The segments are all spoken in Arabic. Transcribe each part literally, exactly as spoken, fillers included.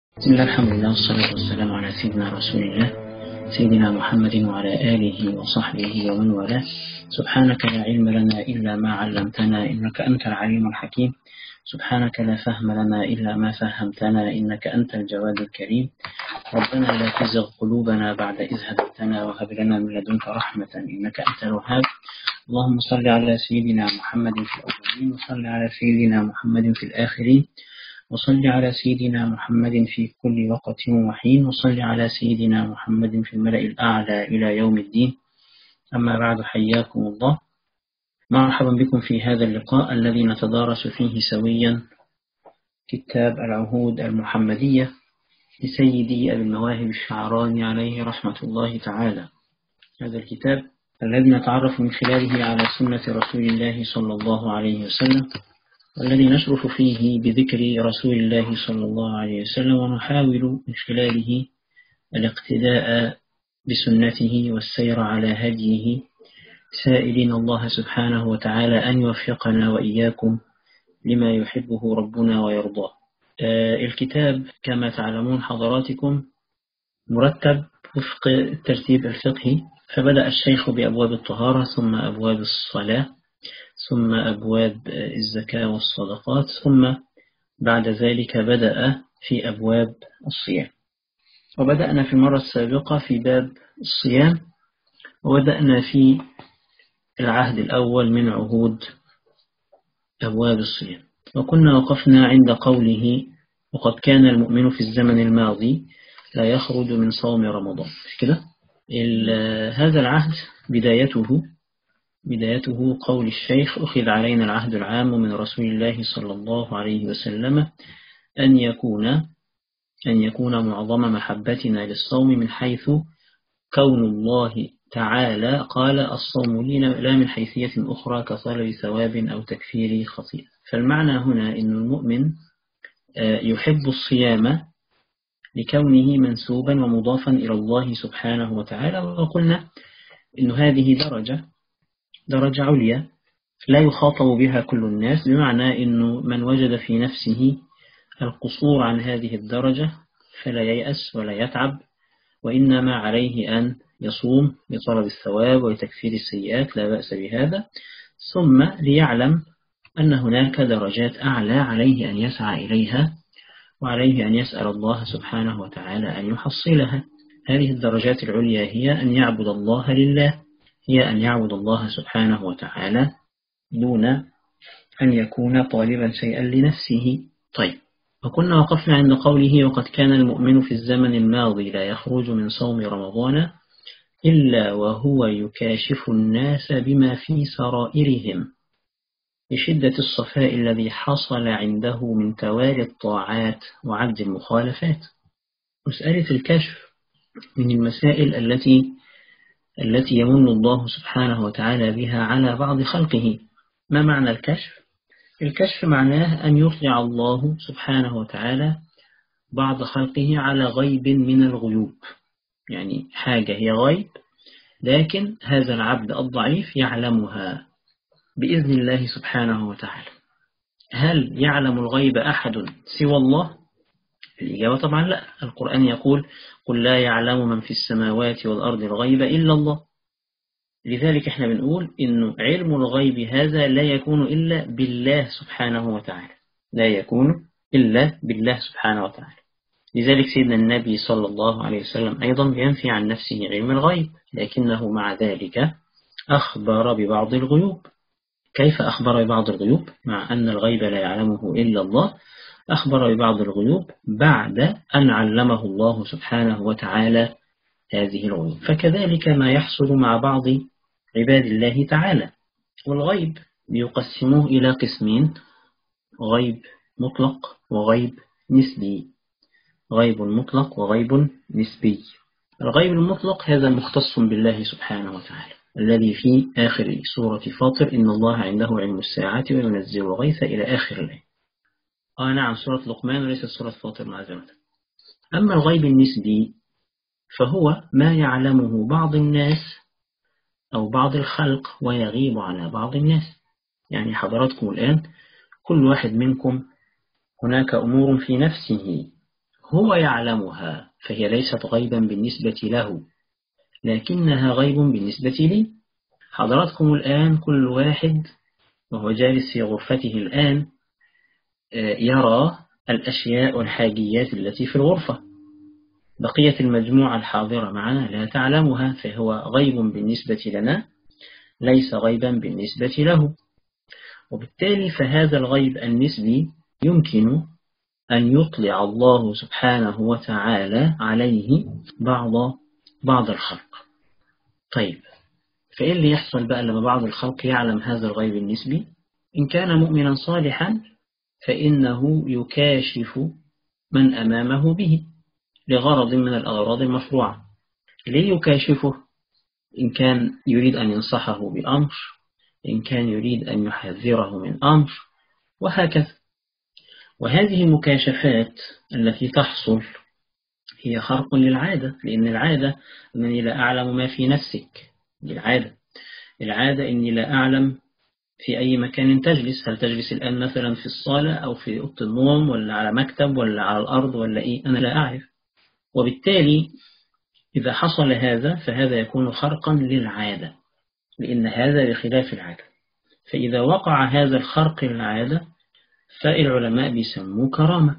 بسم الله الحمد لله والصلاة والسلام على سيدنا رسول الله سيدنا محمد وعلى آله وصحبه ومن والاه. سبحانك لا علم لنا إلا ما علمتنا إنك أنت العليم الحكيم. سبحانك لا فهم لنا إلا ما فهمتنا إنك أنت الجواد الكريم. ربنا لا تزغ قلوبنا بعد إذ هديتنا وهب لنا من لدنك رحمة إنك أنت الوهاب. اللهم صل على سيدنا محمد في الأولين وصل على سيدنا محمد في الآخرين وصل على سيدنا محمد في كل وقت وحين وصل على سيدنا محمد في الملأ الأعلى إلى يوم الدين. أما بعد، حياكم الله. مرحبا بكم في هذا اللقاء الذي نتدارس فيه سويا كتاب العهود المحمدية لسيدي أبي المواهب الشعراني عليه رحمة الله تعالى. هذا الكتاب الذي نتعرف من خلاله على سنة رسول الله صلى الله عليه وسلم، والذي نشرف فيه بذكر رسول الله صلى الله عليه وسلم، ونحاول من خلاله الاقتداء بسنته والسير على هديه، سائلين الله سبحانه وتعالى أن يوفقنا وإياكم لما يحبه ربنا ويرضاه. الكتاب كما تعلمون حضراتكم مرتب وفق الترتيب الفقهي، فبدأ الشيخ بأبواب الطهارة، ثم أبواب الصلاة، ثم أبواب الزكاة والصدقات، ثم بعد ذلك بدأ في أبواب الصيام. وبدأنا في المرة السابقة في باب الصيام، وبدأنا في العهد الأول من عهود أبواب الصيام، وكنا وقفنا عند قوله: وقد كان المؤمن في الزمن الماضي لا يخرج من صوم رمضان. كده هذا العهد بدايته بدايته قول الشيخ: أخذ علينا العهد العام من رسول الله صلى الله عليه وسلم أن يكون أن يكون معظم محبتنا للصوم من حيث كون الله تعالى قال: الصوم لي، لا من حيثية أخرى كطلب ثواب أو تكفير خطيئة. فالمعنى هنا أن المؤمن يحب الصيام لكونه منسوبا ومضافا إلى الله سبحانه وتعالى. وقلنا أن هذه درجة درجة عليا لا يخاطب بها كل الناس، بمعنى أنه من وجد في نفسه القصور عن هذه الدرجة فلا ييأس ولا يتعب، وإنما عليه أن يصوم لطلب الثواب وتكفير السيئات، لا بأس بهذا. ثم ليعلم أن هناك درجات أعلى عليه أن يسعى إليها، وعليه أن يسأل الله سبحانه وتعالى أن يحصلها. هذه الدرجات العليا هي أن يعبد الله لله، هي أن يعبد الله سبحانه وتعالى دون أن يكون طالبا شيئا لنفسه. طيب، وكنا وقفنا عند قوله: وقد كان المؤمن في الزمن الماضي لا يخرج من صوم رمضان إلا وهو يكاشف الناس بما في سرائرهم لشدة الصفاء الذي حصل عنده من توالي الطاعات وعد المخالفات. مسألة الكشف من المسائل التي التي يمن الله سبحانه وتعالى بها على بعض خلقه. ما معنى الكشف؟ الكشف معناه أن يطلع الله سبحانه وتعالى بعض خلقه على غيب من الغيوب، يعني حاجة هي غيب لكن هذا العبد الضعيف يعلمها بإذن الله سبحانه وتعالى. هل يعلم الغيب أحد سوى الله؟ الإجابة طبعا لا. القرآن يقول: قل لا يعلم من في السماوات والأرض الغيب إلا الله. لذلك احنا بنقول إنه علم الغيب هذا لا يكون إلا بالله سبحانه وتعالى، لا يكون إلا بالله سبحانه وتعالى. لذلك سيدنا النبي صلى الله عليه وسلم أيضا ينفي عن نفسه علم الغيب، لكنه مع ذلك أخبر ببعض الغيوب. كيف أخبر ببعض الغيوب؟ مع أن الغيب لا يعلمه إلا الله، أخبر ببعض الغيوب بعد أن علمه الله سبحانه وتعالى هذه الغيوب. فكذلك ما يحصل مع بعض عباد الله تعالى. والغيب يقسموه إلى قسمين: غيب مطلق وغيب نسبي. غيب مطلق وغيب نسبي. الغيب المطلق هذا مختص بالله سبحانه وتعالى، الذي في آخر سورة فاطر: إن الله عنده علم الساعة وينزل الغيث إلى آخر الآية. آه نعم، سورة لقمان وليست سورة فاطر معذرة. أما الغيب النسبي فهو ما يعلمه بعض الناس أو بعض الخلق ويغيب على بعض الناس. يعني حضراتكم الآن كل واحد منكم هناك أمور في نفسه هو يعلمها، فهي ليست غيبا بالنسبة له، لكنها غيب بالنسبة لي. حضراتكم الآن كل واحد وهو جالس في غرفته الآن يرى الأشياء والحاجيات التي في الغرفة، بقية المجموعة الحاضرة معنا لا تعلمها، فهو غيب بالنسبة لنا ليس غيبا بالنسبة له. وبالتالي فهذا الغيب النسبي يمكن أن يطلع الله سبحانه وتعالى عليه بعض بعض الخلق. طيب، فإيه اللي يحصل بقى لما بعض الخلق يعلم هذا الغيب النسبي؟ إن كان مؤمنا صالحا فإنه يكاشف من أمامه به لغرض من الأغراض المشروعة. ليه يكاشفه؟ إن كان يريد أن ينصحه بأمر، إن كان يريد أن يحذره من أمر، وهكذا. وهذه المكاشفات التي تحصل هي خرق للعادة، لأن العادة أنني لا أعلم ما في نفسك. العادة العادة أني لا أعلم في أي مكان تجلس، هل تجلس الآن مثلا في الصالة أو في أوضة النوم ولا على مكتب ولا على الأرض ولا إيه، أنا لا أعرف. وبالتالي إذا حصل هذا فهذا يكون خرقا للعادة، لأن هذا بخلاف العادة. فإذا وقع هذا الخرق للعادة فالعلماء بيسموه كرامة،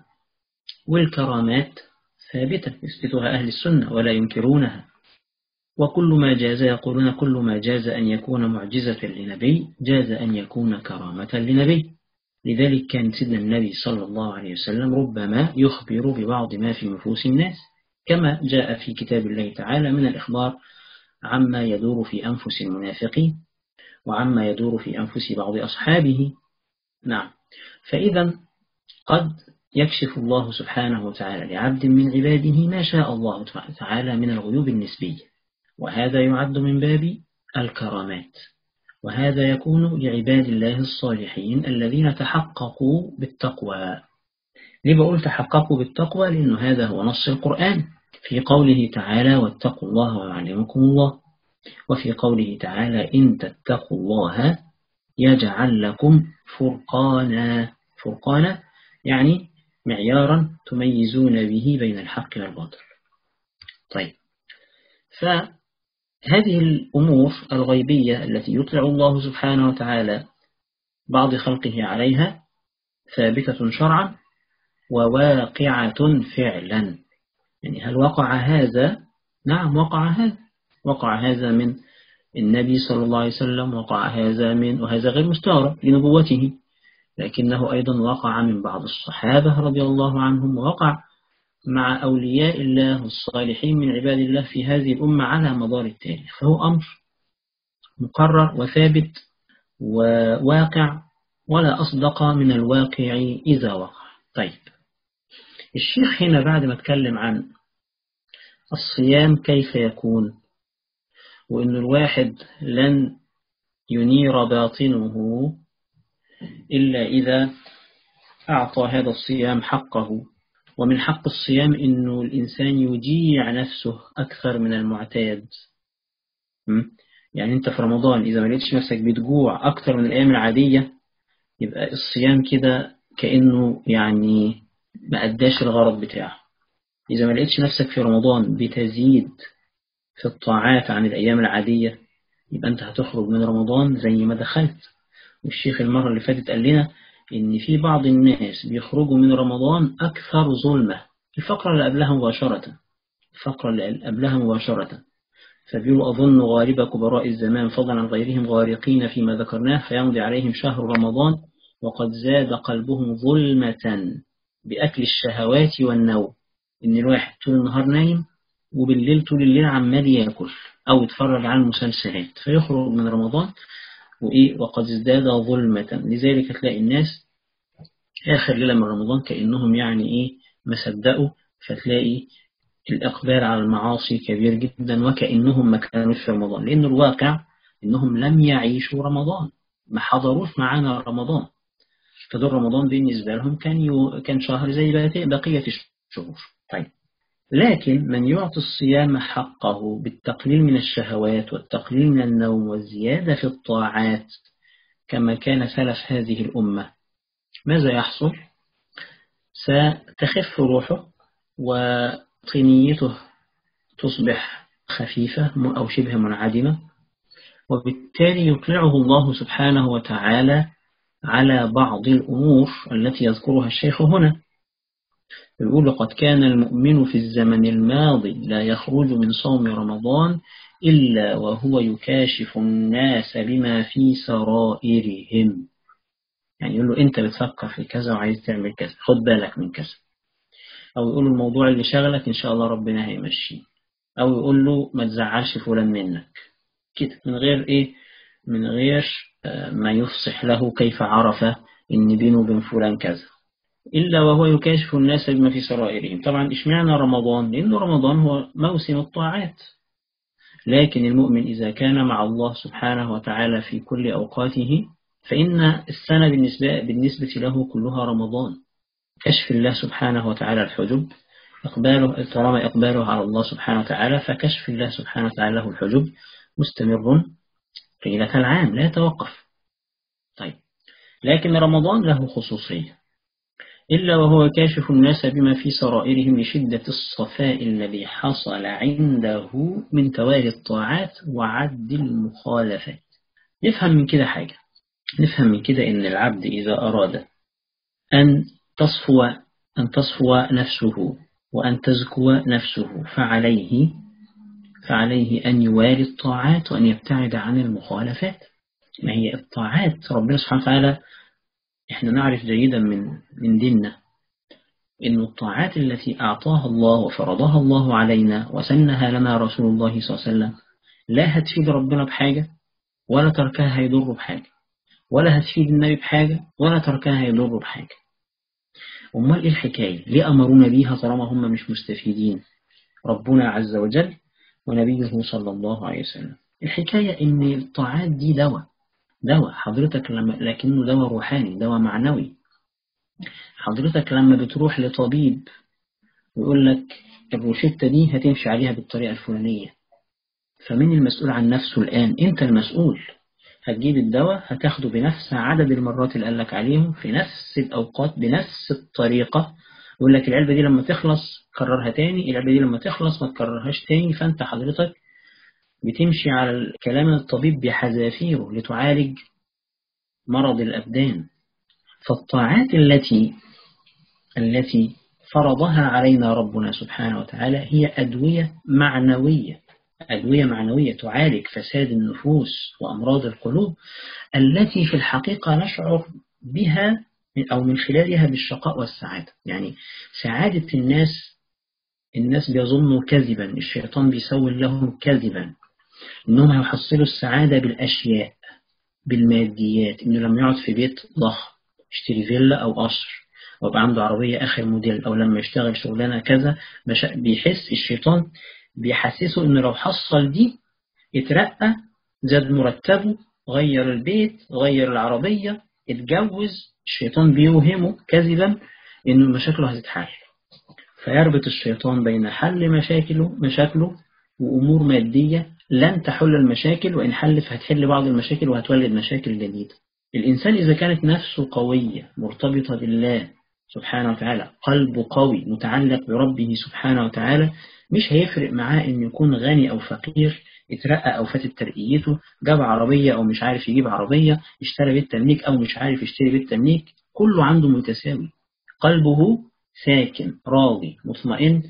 والكرامات ثابتة يثبتها أهل السنة ولا ينكرونها. وكل ما جاز، يقولون كل ما جاز أن يكون معجزة لنبي جاز أن يكون كرامة لنبي. لذلك كان سيدنا النبي صلى الله عليه وسلم ربما يخبر ببعض ما في نفوس الناس، كما جاء في كتاب الله تعالى من الإخبار عما يدور في أنفس المنافقين وعما يدور في أنفس بعض أصحابه. نعم، فإذا قد يكشف الله سبحانه وتعالى لعبد من عباده ما شاء الله تعالى من الغيوب النسبية، وهذا يعد من باب الكرامات، وهذا يكون لعباد الله الصالحين الذين تحققوا بالتقوى. ليه بقول تحققوا بالتقوى؟ لأنه هذا هو نص القرآن في قوله تعالى واتقوا الله ويعلمكم الله، وفي قوله تعالى إن تتقوا الله يجعل لكم فرقانا. فرقانا يعني معيارا تميزون به بين الحق والباطل. طيب، فهذه الأمور الغيبية التي يطلع الله سبحانه وتعالى بعض خلقه عليها ثابتة شرعا وواقعة فعلا. يعني هل وقع هذا؟ نعم وقع هذا، وقع هذا من النبي صلى الله عليه وسلم، وقع هذا من، وهذا غير مستغرب لنبوته، لكنه أيضا وقع من بعض الصحابة رضي الله عنهم، ووقع مع أولياء الله الصالحين من عباد الله في هذه الأمة على مدار التاريخ. فهو أمر مقرر وثابت وواقع، ولا أصدق من الواقع إذا وقع. طيب، الشيخ هنا بعد ما اتكلم عن الصيام كيف يكون، وأن الواحد لن ينير باطنه إلا إذا أعطى هذا الصيام حقه، ومن حق الصيام أنه الإنسان يجيع نفسه أكثر من المعتاد. يعني أنت في رمضان إذا ما لقيتش نفسك بتجوع أكثر من الأيام العادية، يبقى الصيام كده كأنه يعني ما أداش الغرض بتاعه. إذا ما لقيتش نفسك في رمضان بتزيد في الطاعات عن الأيام العادية، يبقى أنت هتخرج من رمضان زي ما دخلت. والشيخ المرة اللي فاتت قال لنا إن في بعض الناس بيخرجوا من رمضان أكثر ظلمة. الفقرة اللي قبلها مباشرة الفقرة اللي قبلها مباشرة فبيقولوا أظن غالب كبراء الزمان فضلا عن غيرهم غارقين فيما ذكرناه، فيمضي عليهم شهر رمضان وقد زاد قلبهم ظلمة بأكل الشهوات والنوم. إن الواحد طول النهار نايم وبالليل طول الليل عمال يأكل أو يتفرج على المسلسلات، فيخرج من رمضان وإيه وقد ازداد ظلمة. لذلك تلاقي الناس آخر ليلة من رمضان كأنهم يعني إيه ما صدقوا، فتلاقي الإقبال على المعاصي كبير جدا وكأنهم ما كانوا في رمضان، لأن الواقع إنهم لم يعيشوا رمضان، ما حضروش معانا رمضان، فدور رمضان بالنسبة لهم كان يو كان شهر زي بقية الشهور. طيب، لكن من يعطي الصيام حقه بالتقليل من الشهوات والتقليل من النوم والزيادة في الطاعات كما كان سلف هذه الأمة، ماذا يحصل؟ ستخف روحه وطينيته تصبح خفيفة أو شبه منعدمة، وبالتالي يطلعه الله سبحانه وتعالى على بعض الأمور التي يذكرها الشيخ هنا. يقول: لقد كان المؤمن في الزمن الماضي لا يخرج من صوم رمضان إلا وهو يكاشف الناس بما في سرائرهم. يعني يقول له: أنت بتفكر في كذا وعايز تعمل كذا، خد بالك من كذا. أو يقول له: الموضوع اللي شغلك إن شاء الله ربنا هيمشيه. أو يقول له: ما تزعلش فلان منك، كده من غير إيه؟ من غير ما يفصح له كيف عرف إن بينه وبين فلان كذا، إلا وهو يكاشف الناس بما في سرائرهم. طبعا إشمعنى رمضان؟ لأن رمضان هو موسم الطاعات، لكن المؤمن إذا كان مع الله سبحانه وتعالى في كل أوقاته فإن السنة بالنسبة, بالنسبة له كلها رمضان. كشف الله سبحانه وتعالى الحجب، إقباله طالما إقباله على الله سبحانه وتعالى، فكشف الله سبحانه وتعالى له الحجب مستمر طيلة العام لا يتوقف. طيب، لكن رمضان له خصوصية، إلا وهو كاشف الناس بما في سرائرهم لشدة الصفاء الذي حصل عنده من توالي الطاعات وعد المخالفات. نفهم من كده حاجة، نفهم من كده إن العبد إذا أراد أن تصفو أن تصفو نفسه وأن تزكو نفسه فعليه فعليه أن يوالي الطاعات وأن يبتعد عن المخالفات. ما هي الطاعات؟ ربنا سبحانه وتعالى إحنا نعرف جيدا من من ديننا إن الطاعات التي أعطاها الله وفرضها الله علينا وسنها لنا رسول الله صلى الله عليه وسلم لا هتفيد ربنا بحاجة، ولا تركها هيضر بحاجة، ولا هتفيد النبي بحاجة، ولا تركها هيضر بحاجة. أمال إيه الحكاية؟ ليه أمرونا بيها طالما هم مش مستفيدين؟ ربنا عز وجل ونبيه صلى الله عليه وسلم. الحكاية إن الطاعات دي دواء، دواء حضرتك لما لكنه دواء روحاني، دواء معنوي. حضرتك لما بتروح لطبيب ويقول لك الروشتة دي هتمشي عليها بالطريقة الفلانية، فمن المسؤول عن نفسه الآن؟ أنت المسؤول. هتجيب الدواء هتاخده بنفس عدد المرات اللي قالك عليهم في نفس الأوقات بنفس الطريقة. يقول لك العلبة دي لما تخلص كررها تاني، العلبة دي لما تخلص ما تكررهاش تاني. فأنت حضرتك بتمشي على كلام الطبيب بحذافيره لتعالج مرض الأبدان. فالطاعات التي التي فرضها علينا ربنا سبحانه وتعالى هي أدوية معنوية، أدوية معنوية تعالج فساد النفوس وأمراض القلوب التي في الحقيقة نشعر بها أو من خلالها بالشقاء والسعادة. يعني سعادة الناس، الناس بيظنوا كذبا، الشيطان بيسول لهم كذبا إنهم يحصلوا السعادة بالأشياء، بالماديات، إنه لما يقعد في بيت ضخم يشتري فيلا أو قصر أو يبقى عنده عربية آخر موديل، أو لما يشتغل شغلانة كذا بيحس الشيطان بيحسسه إنه لو حصل دي اترقى، زاد مرتبه، غير البيت، غير العربية، اتجوز. الشيطان بيوهمه كذبا إنه مشاكله هتتحل، فيربط الشيطان بين حل مشاكله مشاكله وأمور مادية لن تحل المشاكل، وإن حلت هتحل بعض المشاكل وهتولد مشاكل جديدة. الإنسان إذا كانت نفسه قوية مرتبطة بالله سبحانه وتعالى، قلبه قوي متعلق بربه سبحانه وتعالى، مش هيفرق معاه إن يكون غني أو فقير، اترقى أو فاتت ترقيته، جاب عربية أو مش عارف يجيب عربية، اشترى بيت تمليك أو مش عارف يشتري بيت تمليك، كله عنده متساوي. قلبه ساكن راضي مطمئن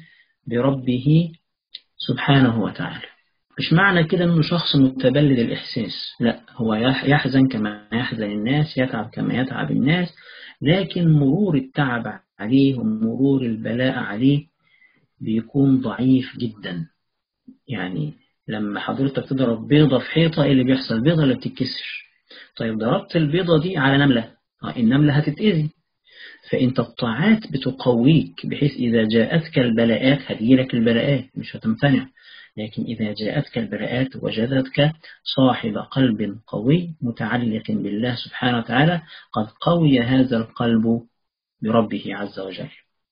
بربه سبحانه وتعالى. مش معنى كده أنه شخص متبلد الإحساس، لا، هو يحزن كما يحزن الناس، يتعب كما يتعب الناس، لكن مرور التعب عليه ومرور البلاء عليه بيكون ضعيف جدا. يعني لما حضرتك تضرب بيضة في حيطة، ايه اللي بيحصل؟ البيضة اللي بتتكسر. طيب ضربت البيضة دي على نملة، النملة هتتأذي. فانت الطاعات بتقويك بحيث إذا جاءتك البلاءات هتجيلك البلاءات مش هتمتنع، لكن إذا جاءتك البلاءات وجدتك صاحب قلب قوي متعلق بالله سبحانه وتعالى، قد قوي هذا القلب بربه عز وجل.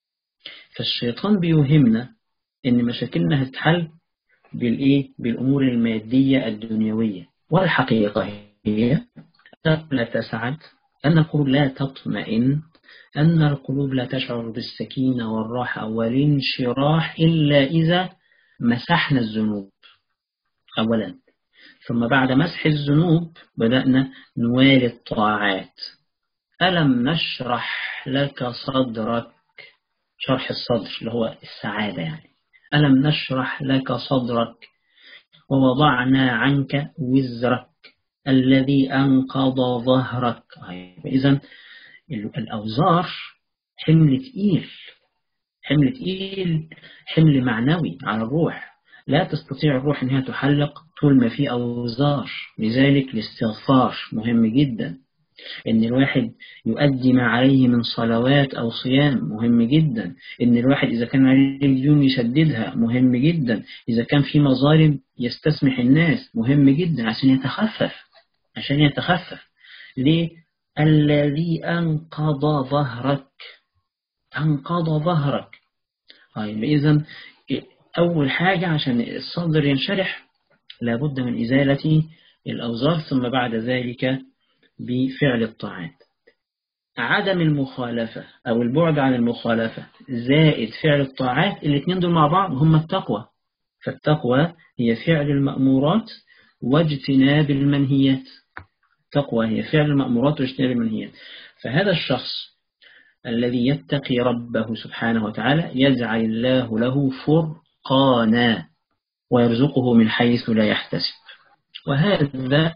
فالشيطان بيوهمنا إن مشاكلنا هتتحل بالإيه؟ بالأمور المادية الدنيوية، والحقيقة هي لا تسعد، أن القلوب لا تطمئن أن القلوب لا تشعر بالسكينة والراحة والانشراح إلا إذا مسحنا الذنوب أولا، ثم بعد مسح الذنوب بدأنا نوالي الطاعات. ألم نشرح لك صدرك، شرح الصدر اللي هو السعادة يعني، ألم نشرح لك صدرك ووضعنا عنك وزرك الذي أنقض ظهرك. إذن الأوزار حمل تقيل، حمل تقيل، حمل معنوي على الروح. لا تستطيع الروح أنها تحلق طول ما في أوزار. لذلك الاستغفار مهم جدا، إن الواحد يؤدي ما عليه من صلوات أو صيام مهم جدا، إن الواحد إذا كان عليه ديون يسددها مهم جدا، إذا كان في مظالم يستسمح الناس مهم جدا عشان يتخفف، عشان يتخفف. ليه؟ الذي أنقض ظهرك، أنقض ظهرك. طيب إذن أول حاجة عشان الصدر ينشرح لابد من إزالة الأوزار، ثم بعد ذلك بفعل الطاعات. عدم المخالفة أو البعد عن المخالفة زائد فعل الطاعات، الاثنين دول مع بعض هم التقوى. فالتقوى هي فعل المأمورات واجتناب المنهيات. التقوى هي فعل المأمورات واجتناب المنهيات. فهذا الشخص الذي يتقي ربه سبحانه وتعالى يجعل الله له فرقانا ويرزقه من حيث لا يحتسب. وهذا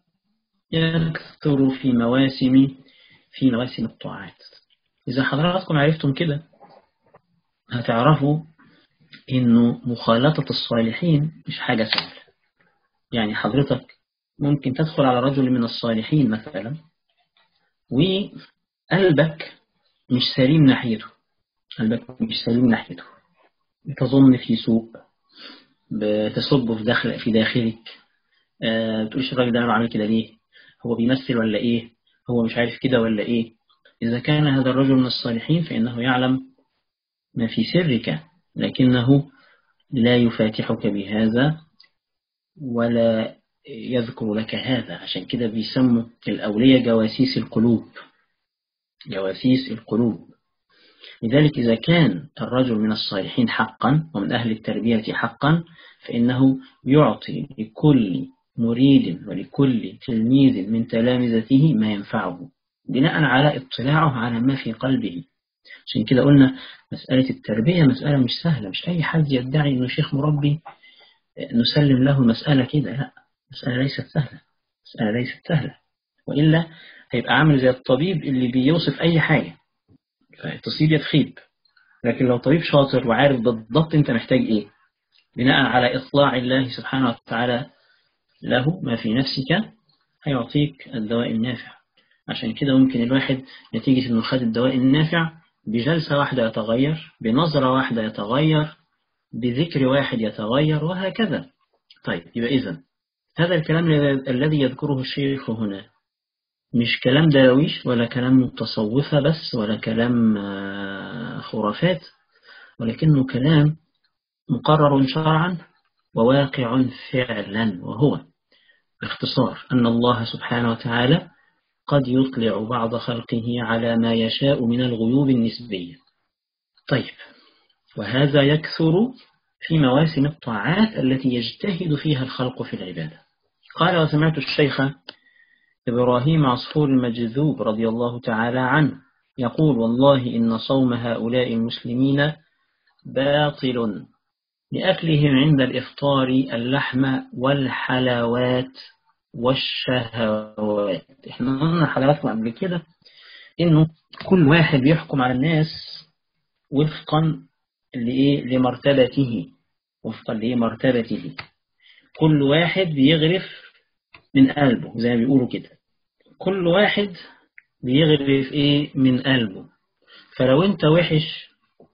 يكثر في مواسم في مواسم الطاعات. إذا حضراتكم عرفتم كده هتعرفوا إنه مخالطة الصالحين مش حاجة سهلة. يعني حضرتك ممكن تدخل على رجل من الصالحين مثلا وقلبك مش سليم ناحيته، قلبك مش سليم ناحيته، بتظن في سوء، بتصبه في داخل في داخلك، أه بتقولش الراجل ده أنا بعمل كده ليه، هو بيمثل ولا إيه، هو مش عارف كده ولا إيه. إذا كان هذا الرجل من الصالحين فإنه يعلم ما في سرك، لكنه لا يفاتحك بهذا ولا يذكر لك هذا. عشان كده بيسموا الأولياء جواسيس القلوب، جواسيس القلوب. لذلك إذا كان الرجل من الصالحين حقا ومن أهل التربية حقا فإنه يعطي لكل مريد ولكل تلميذ من تلامذته ما ينفعه بناء على اطلاعه على ما في قلبه. عشان كده قلنا مسألة التربية مسألة مش سهلة، مش أي حد يدعي أنه شيخ مربي نسلم له مسألة كده، لا، مسألة ليست سهلة، مسألة ليست سهلة، وإلا هيبقى عامل زي الطبيب اللي بيوصف أي حاجة فتصيب يتخيب. لكن لو طبيب شاطر وعارف بالضبط أنت محتاج إيه بناء على إطلاع الله سبحانه وتعالى له ما في نفسك هيعطيك الدواء النافع. عشان كده ممكن الواحد نتيجة أنه خد الدواء النافع بجلسة واحدة يتغير، بنظرة واحدة يتغير، بذكر واحد يتغير، وهكذا. طيب يبقى إذن هذا الكلام الذي يذكره الشيخ هنا مش كلام درويش ولا كلام متصوفة بس ولا كلام خرافات، ولكنه كلام مقرر شرعا وواقع فعلا. وهو باختصار أن الله سبحانه وتعالى قد يطلع بعض خلقه على ما يشاء من الغيوب النسبية. طيب، وهذا يكثر في مواسم الطاعات التي يجتهد فيها الخلق في العبادة. قال: وسمعت الشيخ إبراهيم عصفور المجذوب رضي الله تعالى عنه يقول: والله إن صوم هؤلاء المسلمين باطل لأكلهم عند الإفطار اللحم والحلوات والشهوات. احنا قلنا حلقاتنا قبل كده إنه كل واحد بيحكم على الناس وفقا لإيه لمرتبته، وفقا لمرتبته. كل واحد بيغرف من قلبه زي ما بيقولوا كده، كل واحد بيغرف إيه من قلبه. فلو أنت وحش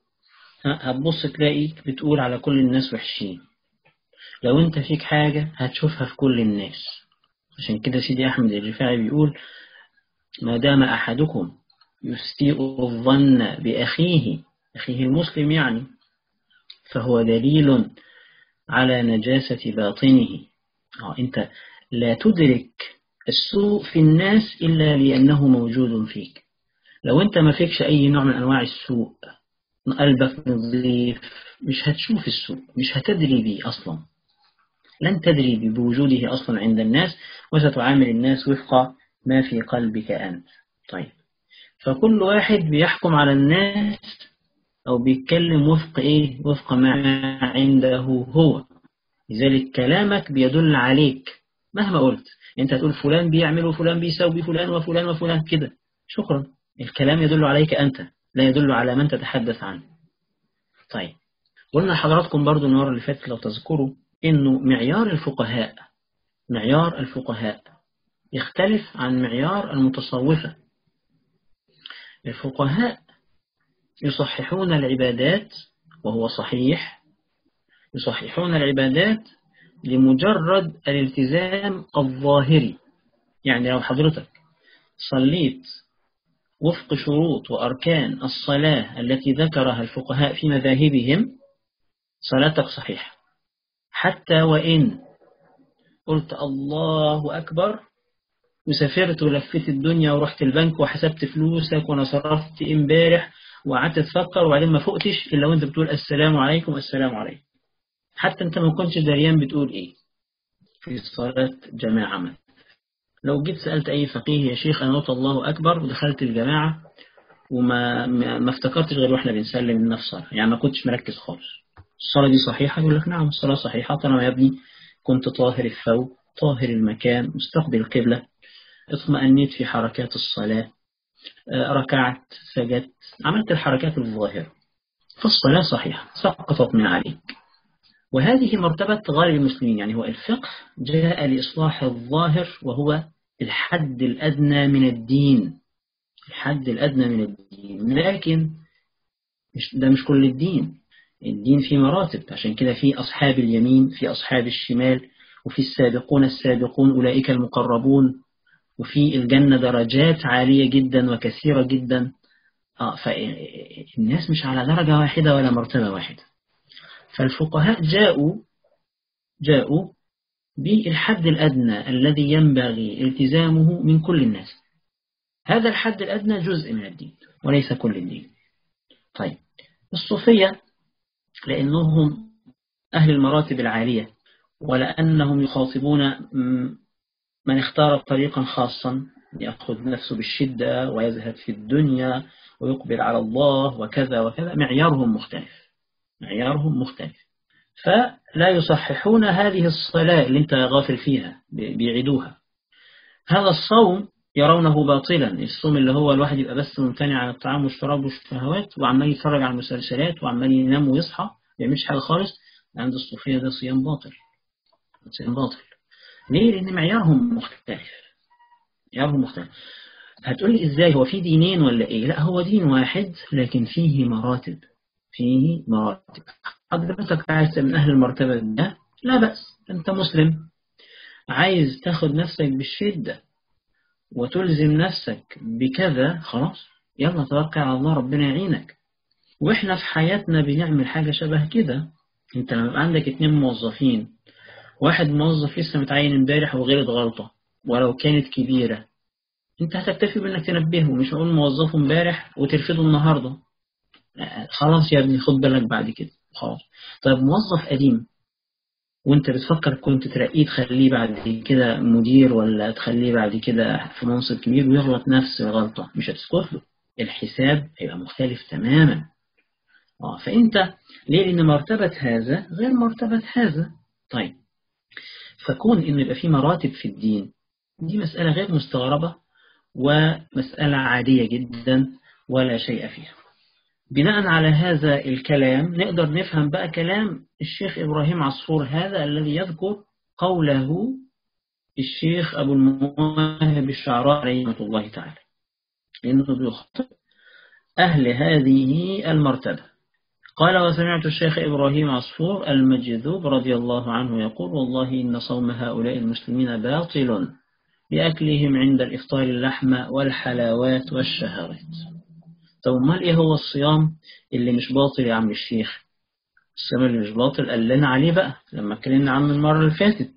هتبص تلاقيك بتقول على كل الناس وحشين، لو أنت فيك حاجة هتشوفها في كل الناس. عشان كده سيدي أحمد الرفاعي بيقول: ما دام أحدكم يسيء الظن بأخيه، أخيه المسلم يعني، فهو دليل على نجاسة باطنه. أنت لا تدرك السوء في الناس إلا لأنه موجود فيك. لو أنت ما فيكش أي نوع من أنواع السوء، قلبك نظيف، مش هتشوف السوء، مش هتدري به أصلا، لن تدري بوجوده أصلا عند الناس، وستعامل الناس وفق ما في قلبك أنت. طيب، فكل واحد بيحكم على الناس أو بيتكلم وفق إيه؟ وفق ما عنده هو. لذلك كلامك بيدل عليك مهما قلت. أنت تقول فلان بيعمل وفلان بيسوي فلان وفلان وفلان كده، شكرا، الكلام يدل عليك أنت، لا يدل على من تتحدث عنه. طيب، قلنا لحضراتكم برضو المرة اللي فاتت لو تذكروا إنه معيار الفقهاء معيار الفقهاء يختلف عن معيار المتصوفة. الفقهاء يصححون العبادات، وهو صحيح، يصححون العبادات لمجرد الالتزام الظاهري. يعني لو حضرتك صليت وفق شروط وأركان الصلاة التي ذكرها الفقهاء في مذاهبهم، صلاتك صحيحة، حتى وإن قلت الله أكبر وسافرت ولفت الدنيا ورحت البنك وحسبت فلوسك وانا صرفت امبارح وقعدت تفكر وبعدين ما فقتش الا وانت بتقول السلام عليكم السلام عليكم، حتى انت ما كنتش دريان بتقول ايه في صلاة جماعة مثلا. لو جيت سألت اي فقيه يا شيخ انا قلت الله اكبر ودخلت الجماعة وما ما ما افتكرتش غير واحنا بنسلم من نفس الصلاة، يعني ما كنتش مركز خالص، الصلاة دي صحيحة؟ يقول لك نعم الصلاة صحيحة طالما يا ابني كنت طاهر الثوب طاهر المكان مستقبل القبلة، اطمأنيت في حركات الصلاة، ركعت سجدت، عملت الحركات الظاهرة، فالصلاة صحيحة سقطت من عليك. وهذه مرتبة غالب المسلمين. يعني هو الفقه جاء لإصلاح الظاهر، وهو الحد الأدنى من الدين، الحد الأدنى من الدين، لكن مش ده مش كل الدين. الدين فيه مراتب، عشان كده في أصحاب اليمين، في أصحاب الشمال، وفي السابقون السابقون أولئك المقربون، وفي الجنة درجات عالية جدا وكثيرة جدا. آه فالناس مش على درجة واحدة ولا مرتبة واحدة. فالفقهاء جاءوا جاءوا بالحد الأدنى الذي ينبغي التزامه من كل الناس. هذا الحد الأدنى جزء من الدين وليس كل الدين. طيب، الصوفية لأنهم أهل المراتب العالية، ولأنهم يخاطبون من اختار طريقا خاصا يأخذ نفسه بالشدة ويزهد في الدنيا ويقبل على الله وكذا وكذا، معيارهم مختلف معيارهم مختلف فلا يصححون هذه الصلاة اللي انت غافل فيها، بيعيدوها. هذا الصوم يرونه باطلا، الصوم اللي هو الواحد يبقى بس ممتنع عن الطعام والشراب والشهوات وعمال يتفرج على المسلسلات وعمال ينام ويصحى ما يعملش حاجة خالص، عند الصوفية ده صيام باطل صيام باطل. ليه؟ لأن معيارهم مختلف معيارهم مختلف. هتقول لي إزاي، هو في دينين ولا إيه؟ لا، هو دين واحد لكن فيه مراتب فيه مراتب. حضرتك عايز من أهل المرتبة ده لا بأس، أنت مسلم عايز تاخد نفسك بالشدة وتلزم نفسك بكذا، خلاص يلا توكل على الله ربنا يعينك. وإحنا في حياتنا بنعمل حاجة شبه كده. أنت لما عندك اتنين موظفين، واحد موظف لسه متعين امبارح وغلط غلطة ولو كانت كبيرة، انت هتكتفي بانك تنبهه، مش هقول موظفه امبارح وترفضه النهاردة، خلاص يا ابني خد بالك بعد كده خلاص. طيب موظف قديم وانت بتفكر كنت ترقيه تخليه بعد كده مدير ولا تخليه بعد كده في منصب كبير ويغلط نفس الغلطة، مش هتسكت له، الحساب هيبقى مختلف تماما. اه فانت ليه؟ لان مرتبة هذا غير مرتبة هذا. طيب، فكون إنه يبقى في مراتب في الدين دي مسألة غير مستغربة ومسألة عادية جدا ولا شيء فيها. بناء على هذا الكلام نقدر نفهم بقى كلام الشيخ إبراهيم عصفور هذا الذي يذكر قوله الشيخ أبو المواهب الشعراء رحمة الله تعالى، إنه بيخطئ أهل هذه المرتبة. قال: وسمعت الشيخ إبراهيم عصفور المجذوب رضي الله عنه يقول: والله إن صوم هؤلاء المسلمين باطل بأكلهم عند الإفطار اللحم والحلاوات والشهوات. طب ما إيه هو الصيام اللي مش باطل يا عم الشيخ؟ الصيام اللي مش باطل قال لنا عليه بقى لما اتكلمنا عنه المرة اللي فاتت،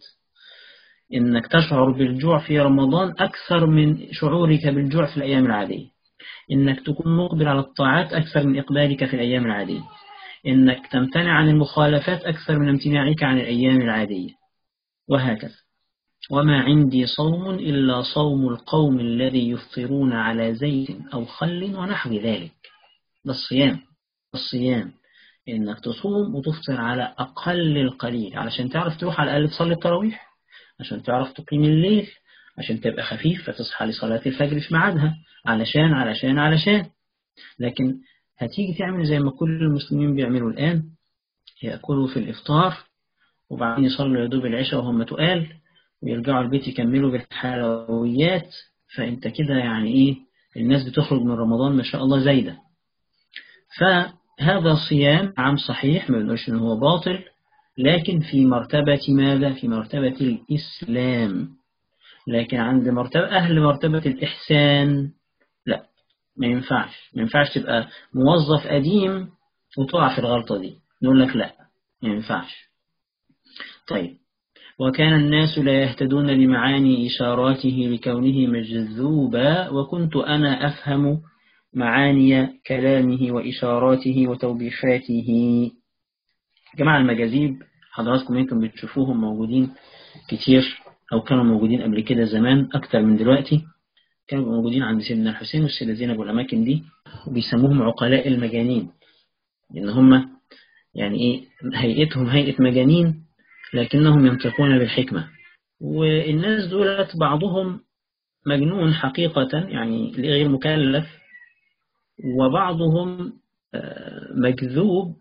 إنك تشعر بالجوع في رمضان أكثر من شعورك بالجوع في الأيام العادية. إنك تكون مقبل على الطاعات أكثر من إقبالك في الأيام العادية، إنك تمتنع عن المخالفات أكثر من امتناعك عن الأيام العادية، وهكذا. وما عندي صوم إلا صوم القوم الذي يفطرون على زيت أو خل ونحو ذلك. ده الصيام. الصيام إنك تصوم وتفطر على أقل القليل علشان تعرف تروح على الأقل تصلي التراويح، عشان تعرف تقيم الليل، عشان تبقى خفيف فتصحى لصلاة الفجر في ميعادها، علشان علشان علشان لكن هتيجي تعمل زي ما كل المسلمين بيعملوا الآن، يأكلوا في الإفطار وبعدين يصلوا يدوب العشاء وهم تقال ويرجعوا البيت يكملوا بالحلويات. فأنت كده يعني إيه، الناس بتخرج من رمضان ما شاء الله زايدة. فهذا صيام عام صحيح، ما بنقولش إن هو باطل، لكن في مرتبة ماذا؟ في مرتبة الإسلام. لكن عند مرتبة أهل مرتبة الإحسان لا، ما ينفعش ما ينفعش تبقى موظف قديم وتقع في الغلطة دي، نقول لك لا ما ينفعش. طيب، وكان الناس لا يهتدون لمعاني إشاراته لكونه مجذوبا، وكنت أنا أفهم معاني كلامه وإشاراته وتوبيخاته. جماعة المجاذيب حضراتكم يمكن بتشوفوهم موجودين كتير، أو كانوا موجودين قبل كده زمان أكتر من دلوقتي. كانوا موجودين عند سيدنا الحسين والسيدة زينب والأماكن دي، وبيسموهم عقلاء المجانين، لأن هم يعني إيه، هيئتهم هيئة مجانين لكنهم ينطقون بالحكمة. والناس دولت بعضهم مجنون حقيقة يعني غير مكلف، وبعضهم مجذوب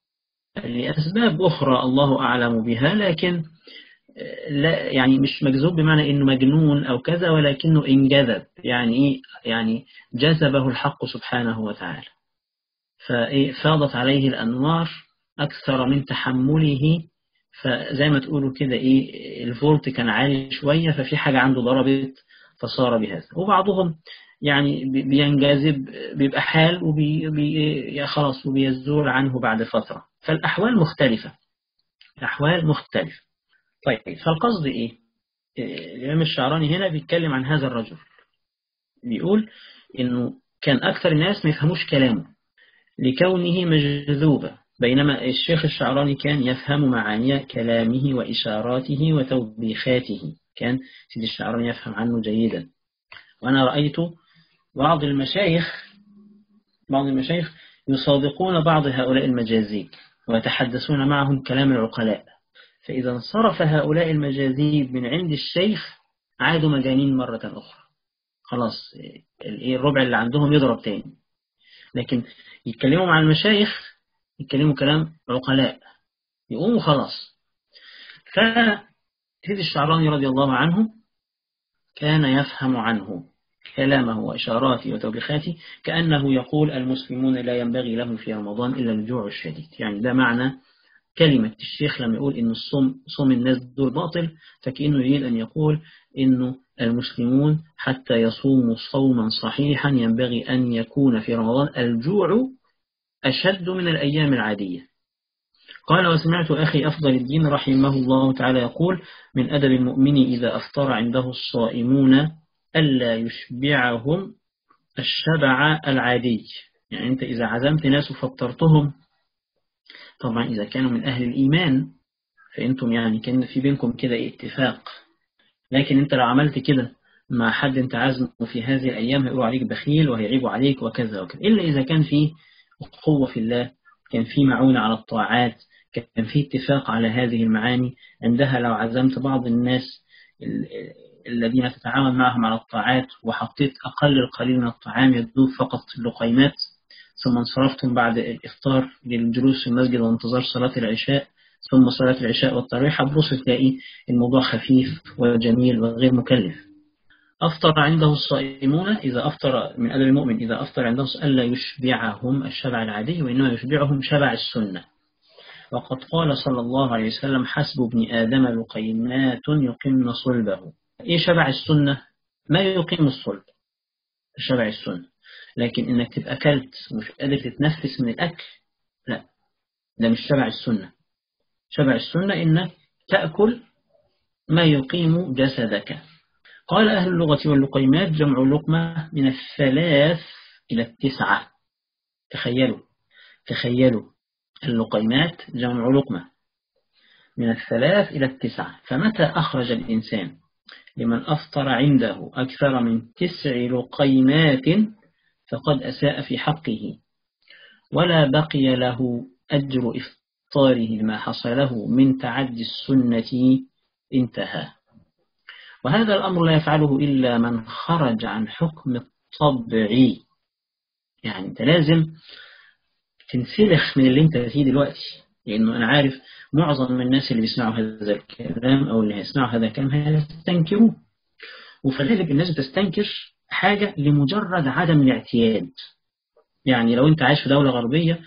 لأسباب أخرى الله أعلم بها، لكن لا يعني مش مجذوب بمعنى إنه مجنون أو كذا، ولكنه انجذب، يعني إيه، يعني جذبه الحق سبحانه وتعالى، ففاضت عليه الأنوار أكثر من تحمله. فزي ما تقولوا كده إيه، الفولت كان عالي شوية، ففي حاجة عنده ضربت فصار بهذا. وبعضهم يعني بينجذب بيبقى حال وبي خلاص وبيزول عنه بعد فترة. فالأحوال مختلفة، الأحوال مختلفة. طيب، فالقصد إيه؟ الإمام الشعراني هنا بيتكلم عن هذا الرجل، بيقول إنه كان أكثر الناس ما يفهموش كلامه لكونه مجذوبا، بينما الشيخ الشعراني كان يفهم معاني كلامه وإشاراته وتوبيخاته، كان سيد الشعراني يفهم عنه جيدا. وأنا رأيت بعض المشايخ بعض المشايخ يصادقون بعض هؤلاء المجازيب ويتحدثون معهم كلام العقلاء، فإذا انصرف هؤلاء المجاذيب من عند الشيخ عادوا مجانين مرة أخرى، خلاص الربع اللي عندهم يضرب تاني. لكن يتكلموا مع المشايخ يتكلموا كلام عقلاء يقوموا خلاص. فسيد الشعراني رضي الله عنه كان يفهم عنه كلامه وإشاراته وتوبيخاته كأنه يقول المسلمون لا ينبغي لهم في رمضان إلا الجوع الشديد. يعني ده معنى كلمة الشيخ لما يقول إن الصوم صوم الناس دول باطل، فكأنه يريد أن يقول إنه المسلمون حتى يصوموا صوما صحيحا ينبغي أن يكون في رمضان الجوع أشد من الأيام العادية. قال وسمعت أخي أفضل الدين رحمه الله تعالى يقول من أدب المؤمن إذا أفطر عنده الصائمون ألا يشبعهم الشبع العادي. يعني أنت إذا عزمت ناس وفطرتهم، طبعا إذا كانوا من أهل الإيمان فأنتم يعني كان في بينكم كده اتفاق، لكن أنت لو عملت كده مع حد أنت عازمه في هذه الأيام هيقولوا عليك بخيل وهيعيبوا عليك وكذا وكذا، إلا إذا كان في قوة في الله، كان في معونة على الطاعات، كان في اتفاق على هذه المعاني. عندها لو عزمت بعض الناس الذين تتعاون معهم على الطاعات وحطيت أقل القليل من الطعام يدوب فقط لقيمات، ثم انصرفتم بعد الإفطار للجلوس في المسجد وانتظار صلاة العشاء ثم صلاة العشاء والتراويح، هتبص تلاقي الموضوع خفيف وجميل وغير مكلف. أفطر عنده الصائمون إذا أفطر من أدب المؤمن إذا أفطر عنده ألا يشبعهم الشبع العادي وإنما يشبعهم شبع السنة. وقد قال صلى الله عليه وسلم حسب ابن آدم لقيمات يقمن صلبه. إيه شبع السنة؟ ما يقيم الصلب شبع السنة، لكن إنك تبقى أكلت ومش قادر تتنفس من الأكل، لا، ده مش شبع السنة. شبع السنة إنك تأكل ما يقيم جسدك. قال أهل اللغة واللقيمات جمع لقمة من الثلاث إلى التسعة. تخيلوا تخيلوا اللقيمات جمع لقمة، من الثلاث إلى التسعة. فمتى أخرج الإنسان لمن أفطر عنده أكثر من تسع لقيمات فقد أساء في حقه، ولا بقي له أجر إفطاره لما حصل له من تعدي السنة، انتهى. وهذا الأمر لا يفعله إلا من خرج عن حكم الطبع. يعني أنت لازم تنسلخ من اللي أنت فيه دلوقتي، لأنه أنا عارف معظم من الناس اللي بيسمعوا هذا الكلام أو اللي هيسمعوا هذا الكلام هيستنكروه. وفي الغالب الناس بتستنكر حاجة لمجرد عدم الاعتياد. يعني لو أنت عايش في دولة غربية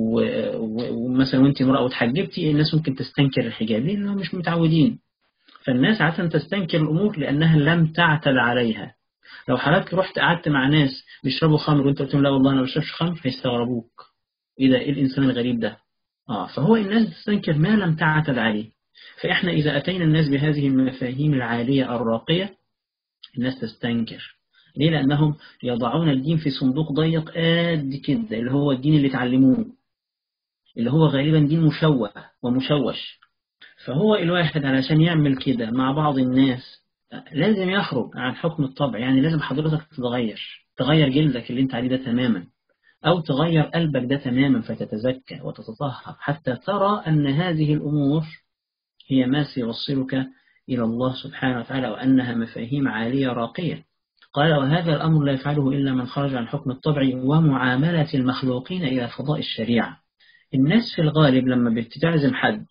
ومثلا وأنت امرأة وتحجبتي، الناس ممكن تستنكر الحجاب لأنهم مش متعودين. فالناس عادة تستنكر الأمور لأنها لم تعتد عليها. لو حضرتك رحت قعدت مع ناس بيشربوا خمر وأنت قلت لهم لا والله أنا ما بشربش خمر، هيستغربوك، إيه ده، إيه الإنسان الغريب ده؟ آه فهو الناس تستنكر ما لم تعتد عليه. فإحنا إذا أتينا الناس بهذه المفاهيم العالية الراقية، الناس تستنكر. ليه؟ لأنهم يضعون الدين في صندوق ضيق قد كده، اللي هو الدين اللي تعلموه، اللي هو غالبا دين مشوه ومشوش. فهو الواحد علشان يعمل كده مع بعض الناس لازم يخرج عن حكم الطبع. يعني لازم حضرتك تتغير، تغير جلدك اللي انت عليه ده تماما، أو تغير قلبك ده تماما، فتتزكى وتتطهر حتى ترى أن هذه الأمور هي ما سيوصلك إلى الله سبحانه وتعالى، وأنها مفاهيم عالية راقية. قال وهذا الأمر لا يفعله إلا من خرج عن حكم الطبع ومعاملة المخلوقين إلى فضاء الشريعة. الناس في الغالب لما بتتعزم حد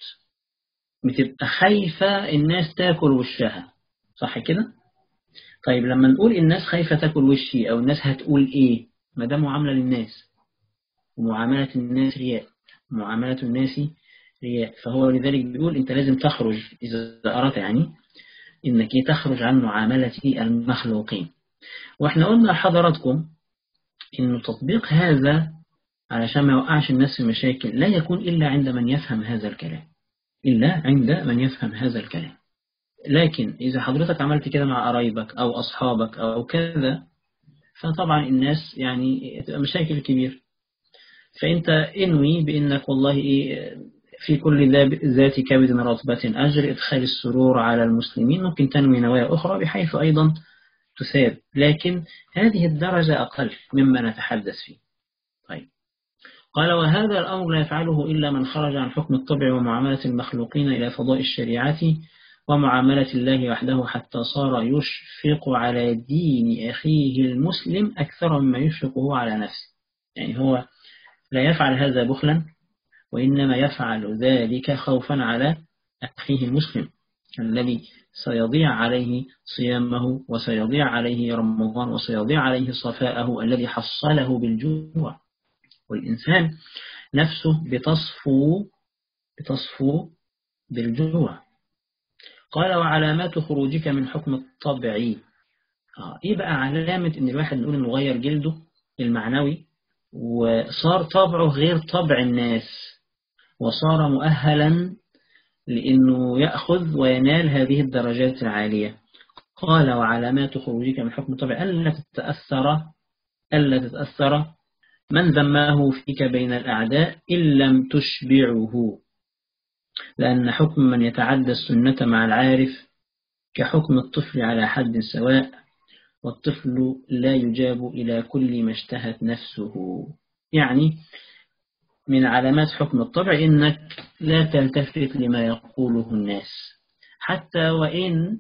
بتبقى خايفة الناس تاكل وشها، صح كده؟ طيب لما نقول الناس خايفة تاكل وشي أو الناس هتقول إيه؟ ما ده معاملة للناس، ومعاملة الناس رياء، معاملة الناس رياء. فهو لذلك بيقول أنت لازم تخرج إذا أردت يعني إنك تخرج عن معاملة المخلوقين. وإحنا قلنا لحضراتكم إنه تطبيق هذا علشان ما يوقعش الناس في مشاكل لا يكون إلا عند من يفهم هذا الكلام، إلا عند من يفهم هذا الكلام. لكن إذا حضرتك عملت كده مع قرايبك أو أصحابك أو كذا، فطبعا الناس يعني تبقى مشاكل كبيرة. فأنت انوي بأنك والله إيه في كل ذات كبد رطبة أجر إدخال السرور على المسلمين. ممكن تنوي نوايا أخرى بحيث أيضا تثاب، لكن هذه الدرجة أقل مما نتحدث فيه. طيب قال وهذا الأمر لا يفعله إلا من خرج عن حكم الطبع ومعاملة المخلوقين إلى فضاء الشريعة ومعاملة الله وحده، حتى صار يشفق على دين أخيه المسلم أكثر مما يشفقه على نفسه. يعني هو لا يفعل هذا بخلا، وإنما يفعل ذلك خوفا على أخيه المسلم الذي سيضيع عليه صيامه وسيضيع عليه رمضان وسيضيع عليه صفاءه الذي حصله بالجوع. والإنسان نفسه بتصفو بتصفو بالجوع. قال وعلامات خروجك من حكم الطبع. آه إيه بقى علامة إن الواحد نقول إنه غير جلده المعنوي وصار طبعه غير طبع الناس، وصار مؤهلا لأنه يأخذ وينال هذه الدرجات العالية. قال وعلامات خروجك من حكم الطبع ألا تتأثر ألا تتأثر من ذماه فيك بين الأعداء إن لم تشبعه، لأن حكم من يتعدى السنة مع العارف كحكم الطفل على حد سواء، والطفل لا يجاب إلى كل ما اشتهت نفسه. يعني من علامات حكم الطبع إنك لا تلتفت لما يقوله الناس، حتى وإن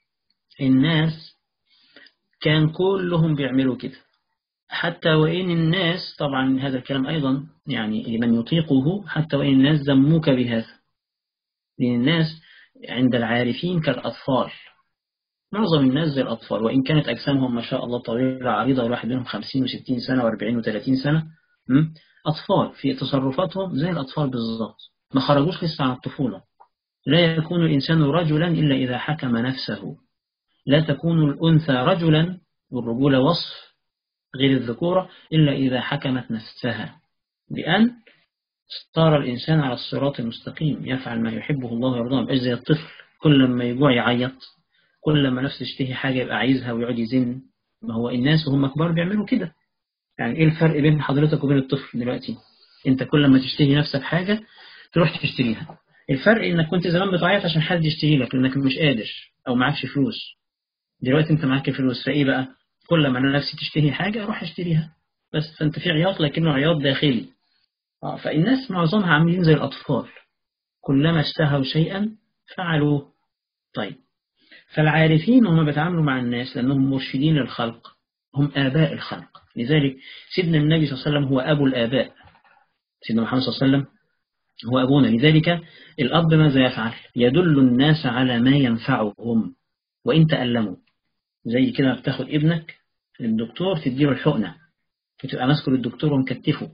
الناس كان كلهم بيعملوا كده، حتى وإن الناس طبعا هذا الكلام أيضا يعني لمن يطيقه، حتى وإن الناس ذموك بهذا، لأن الناس عند العارفين كالأطفال، معظم الناس زي الأطفال وإن كانت أجسامهم ما شاء الله طويلة عريضة والواحد منهم خمسين وستين سنة وأربعين وثلاثين سنة، أطفال في تصرفاتهم زي الأطفال بالضبط، ما خرجوش لسه عن الطفولة. لا يكون الإنسان رجلا إلا إذا حكم نفسه، لا تكون الأنثى رجلا والرجولة وصف غير الذكورة إلا إذا حكمت نفسها بأن صار الإنسان على الصراط المستقيم يفعل ما يحبه الله ويرضاه. مبقاش زي الطفل كل ما يجوع يعيط، كل ما نفسه يشتهي حاجة يبقى عايزها ويقعد يزن. ما هو الناس وهم كبار بيعملوا كده، يعني إيه الفرق بين حضرتك وبين الطفل دلوقتي؟ أنت كل ما تشتهي نفسك حاجة تروح تشتريها. الفرق إنك كنت زمان بتعيط عشان حد يشتري لك لأنك مش قادر أو معكش فلوس. دلوقتي أنت معاك فلوس، فإيه بقى؟ كل ما أنا نفسي تشتهي حاجة أروح أشتريها. بس فأنت في عياط لكنه عياط داخلي. آه فالناس معظمها عاملين زي الأطفال، كلما اشتهوا شيئا فعلوه. طيب، فالعارفين هم بيتعاملوا مع الناس لأنهم مرشدين للخلق، هم آباء الخلق. لذلك سيدنا النبي صلى الله عليه وسلم هو أبو الآباء، سيدنا محمد صلى الله عليه وسلم هو أبونا. لذلك الأب ماذا يفعل؟ يدل الناس على ما ينفعهم وإن تألموا. زي كده بتاخد ابنك للدكتور تديله الحقنة، بتبقى ماسكه للدكتور ومكتفه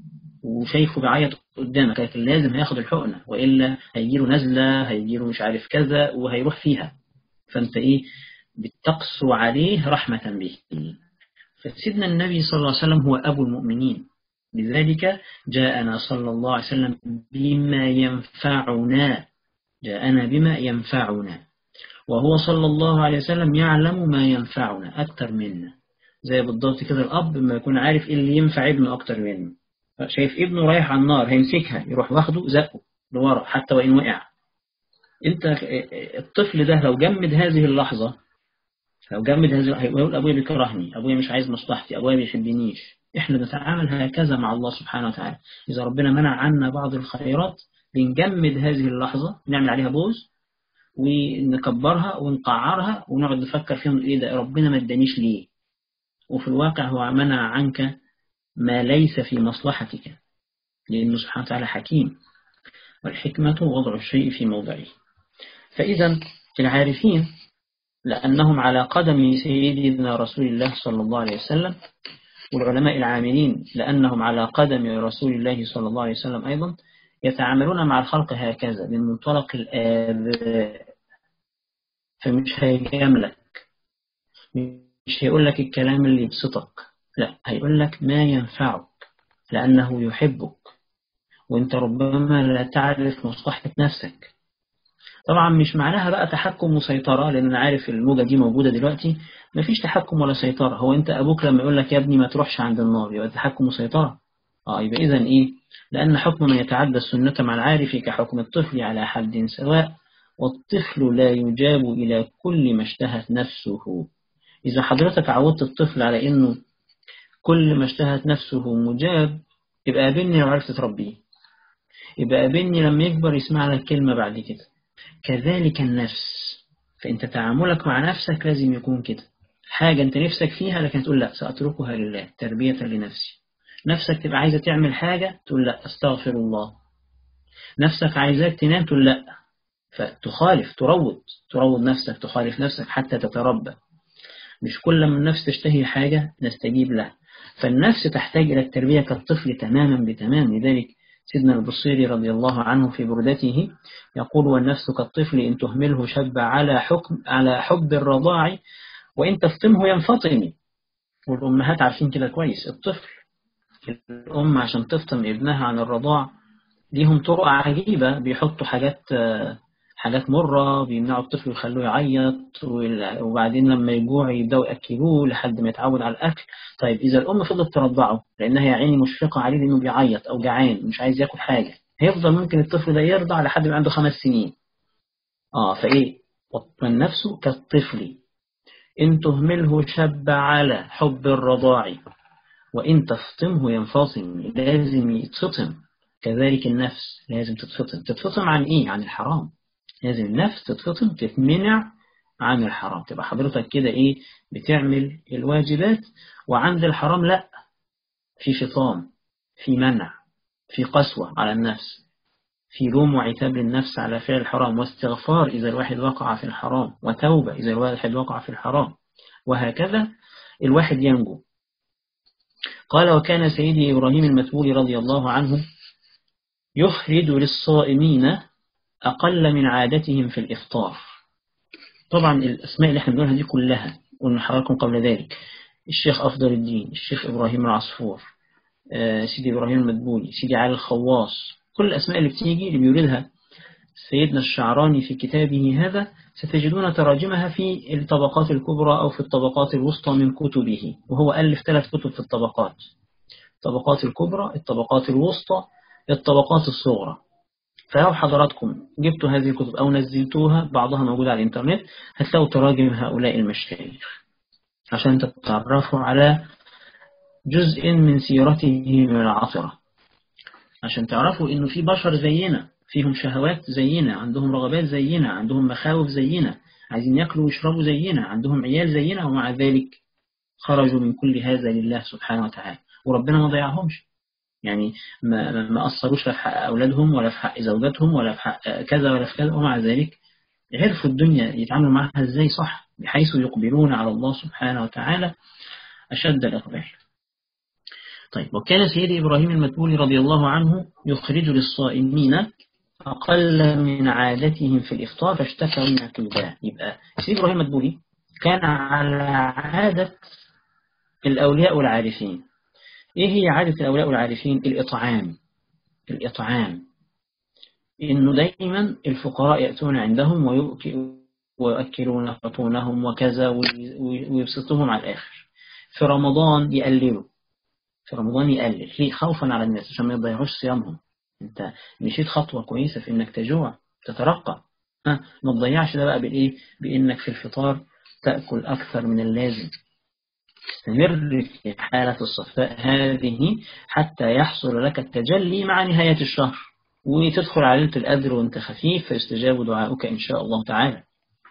وشايفه بيعيط قدامك، لكن لازم هياخد الحقنة وإلا هيجيله نزلة، هيجيله مش عارف كذا وهيروح فيها. فأنت إيه؟ بتقسو عليه رحمة به. فسيدنا النبي صلى الله عليه وسلم هو أبو المؤمنين، لذلك جاءنا صلى الله عليه وسلم بما ينفعنا، جاءنا بما ينفعنا، وهو صلى الله عليه وسلم يعلم ما ينفعنا أكتر منا. زي بالضبط كده الأب ما يكون عارف إيه اللي ينفع ابنه أكتر منه. شايف ابنه رايح على النار هيمسكها يروح واخده زقه لورا حتى وإن وقع. انت الطفل ده لو جمد هذه اللحظة، لو جمد هذه هيقول أبويا بيكرهني، أبويا مش عايز مصلحتي، أبويا بيحبنيش. إحنا نتعامل هكذا مع الله سبحانه وتعالى. إذا ربنا منع عنا بعض الخيرات بنجمد هذه اللحظة، نعمل عليها بوز ونكبرها ونقعرها ونقعد نفكر فيهم إيه ده ربنا ما ادانيش ليه، وفي الواقع هو منع عنك ما ليس في مصلحتك، لأنه سبحانه وتعالى حكيم، والحكمة وضع الشيء في موضعه. فإذا العارفين لأنهم على قدم سيدنا رسول الله صلى الله عليه وسلم، والعلماء العاملين لأنهم على قدم رسول الله صلى الله عليه وسلم أيضا، يتعاملون مع الخلق هكذا من منطلق الآباء. فمش هيجاملك، مش هيقول لك الكلام اللي يبسطك، لا، هيقول لك ما ينفعك لأنه يحبك، وانت ربما لا تعرف مصلحة نفسك. طبعا مش معناها بقى تحكم وسيطرة، لأن أنا عارف الموجة دي موجودة دلوقتي، مفيش تحكم ولا سيطرة. هو أنت أبوك لما يقول لك يا ابني ما تروحش عند النار يبقى تحكم وسيطرة؟ آه يبقى إذن إيه؟ لأن حكم من يتعدى السنة مع العارف كحكم الطفل على حد سواء، والطفل لا يجاب إلى كل ما اشتهت نفسه. إذا حضرتك عودت الطفل على إنه كل ما اشتهت نفسه مجاب، يبقى قابلني لو عرفت تربيه، يبقى قابلني لما يكبر يسمع لك كلمة بعد كده. كذلك النفس، فأنت تعاملك مع نفسك لازم يكون كده، حاجة أنت نفسك فيها لكن تقول لا سأتركها لله تربية لنفسي. نفسك تبقى عايزة تعمل حاجة تقول لا أستغفر الله. نفسك عايزاك تنام تقول لا، فتخالف، تروض تروض نفسك، تخالف نفسك حتى تتربى. مش كل ما النفس تشتهي حاجة نستجيب لها. فالنفس تحتاج إلى التربية كالطفل تماما بتمام. لذلك سيدنا البصيري رضي الله عنه في بردته يقول والنفس كالطفل إن تهمله شب على حكم على حب الرضاع وإن تفطمه ينفطم. والأمهات عارفين كده كويس. الطفل الأم عشان تفطم ابنها عن الرضاع ليهم طرق عجيبة، بيحطوا حاجات حاجات مرة بيمنعوا الطفل ويخلوه يعيط، وبعدين لما يجوع يبدأوا يأكلوه لحد ما يتعود على الأكل. طيب إذا الأم فضلت ترضعه لأنها يا عيني مشفقة عليه لأنه بيعيط أو جعان مش عايز يأكل حاجة، هيفضل ممكن الطفل ده يرضع لحد ما عنده خمس سنين. آه فإيه؟ والنفس كالطفل إن تهمله شب على حب الرضاع وإن تفطمه ينفطم، لازم يتفطم. كذلك النفس لازم تتفطم. تتفطم عن إيه؟ عن الحرام. لازم النفس تتفطم تتمنع عن الحرام. تبقى حضرتك كده إيه؟ بتعمل الواجبات وعند الحرام لا، في فطام، في منع، في قسوة على النفس، في لوم وعتاب للنفس على فعل الحرام، واستغفار إذا الواحد وقع في الحرام، وتوبة إذا الواحد وقع في الحرام، وهكذا الواحد ينجو. قال وكان سيدي إبراهيم المتبولي رضي الله عنه يخرج للصائمين أقل من عادتهم في الإفطار. طبعا الأسماء اللي احنا بنقولها دي كلها قلنا حضراتكم قبل ذلك، الشيخ أفضل الدين، الشيخ إبراهيم العصفور، سيدي إبراهيم المتبولي، سيدي علي الخواص، كل الأسماء اللي بتيجي اللي بيوردها سيدنا الشعراني في كتابه هذا ستجدون تراجمها في الطبقات الكبرى أو في الطبقات الوسطى من كتبه، وهو ألف ثلاث كتب في الطبقات: الطبقات الكبرى، الطبقات الوسطى، الطبقات الصغرى. فلو حضراتكم جبتوا هذه الكتب أو نزلتوها، بعضها موجود على الإنترنت، هتلاقوا تراجم هؤلاء المشايخ عشان تتعرفوا على جزء من سيرتهم العطرة، عشان تعرفوا إنه في بشر زينا، فيهم شهوات زينا، عندهم رغبات زينا، عندهم مخاوف زينا، عايزين يأكلوا ويشربوا زينا، عندهم عيال زينا، ومع ذلك خرجوا من كل هذا لله سبحانه وتعالى، وربنا ما ضيعهمش. يعني ما ما أثروش لا في حق أولادهم ولا في حق زوجاتهم ولا في حق كذا ولا في كذا، ومع ذلك عرفوا الدنيا يتعاملوا معها ازاي صح، بحيث يقبلون على الله سبحانه وتعالى أشد الإقبال. طيب، وكان سيدي إبراهيم المدبولي رضي الله عنه يخرج للصائمين أقل من عادتهم في الإفطار فاشتكوا النقيبة. يبقى سيدي إبراهيم المدبولي كان على عادة الأولياء والعارفين. إيه هي عادة الأولياء والعارفين؟ الإطعام. الإطعام إنه دائما الفقراء يأتون عندهم ويؤكلون بطونهم وكذا، ويبسطهم على الآخر. في رمضان يقللوا، في رمضان يقلل ليه؟ خوفا على الناس عشان ما يضيعوش صيامهم. انت مشيت خطوة كويسة في انك تجوع تترقى، ها ما تضيعش ده بقى بالايه؟ بانك في الفطار تأكل اكثر من اللازم. استمر في حالة الصفاء هذه حتى يحصل لك التجلي مع نهاية الشهر، وتدخل على ليلة القدر وانت خفيف فيستجاب دعاؤك ان شاء الله تعالى.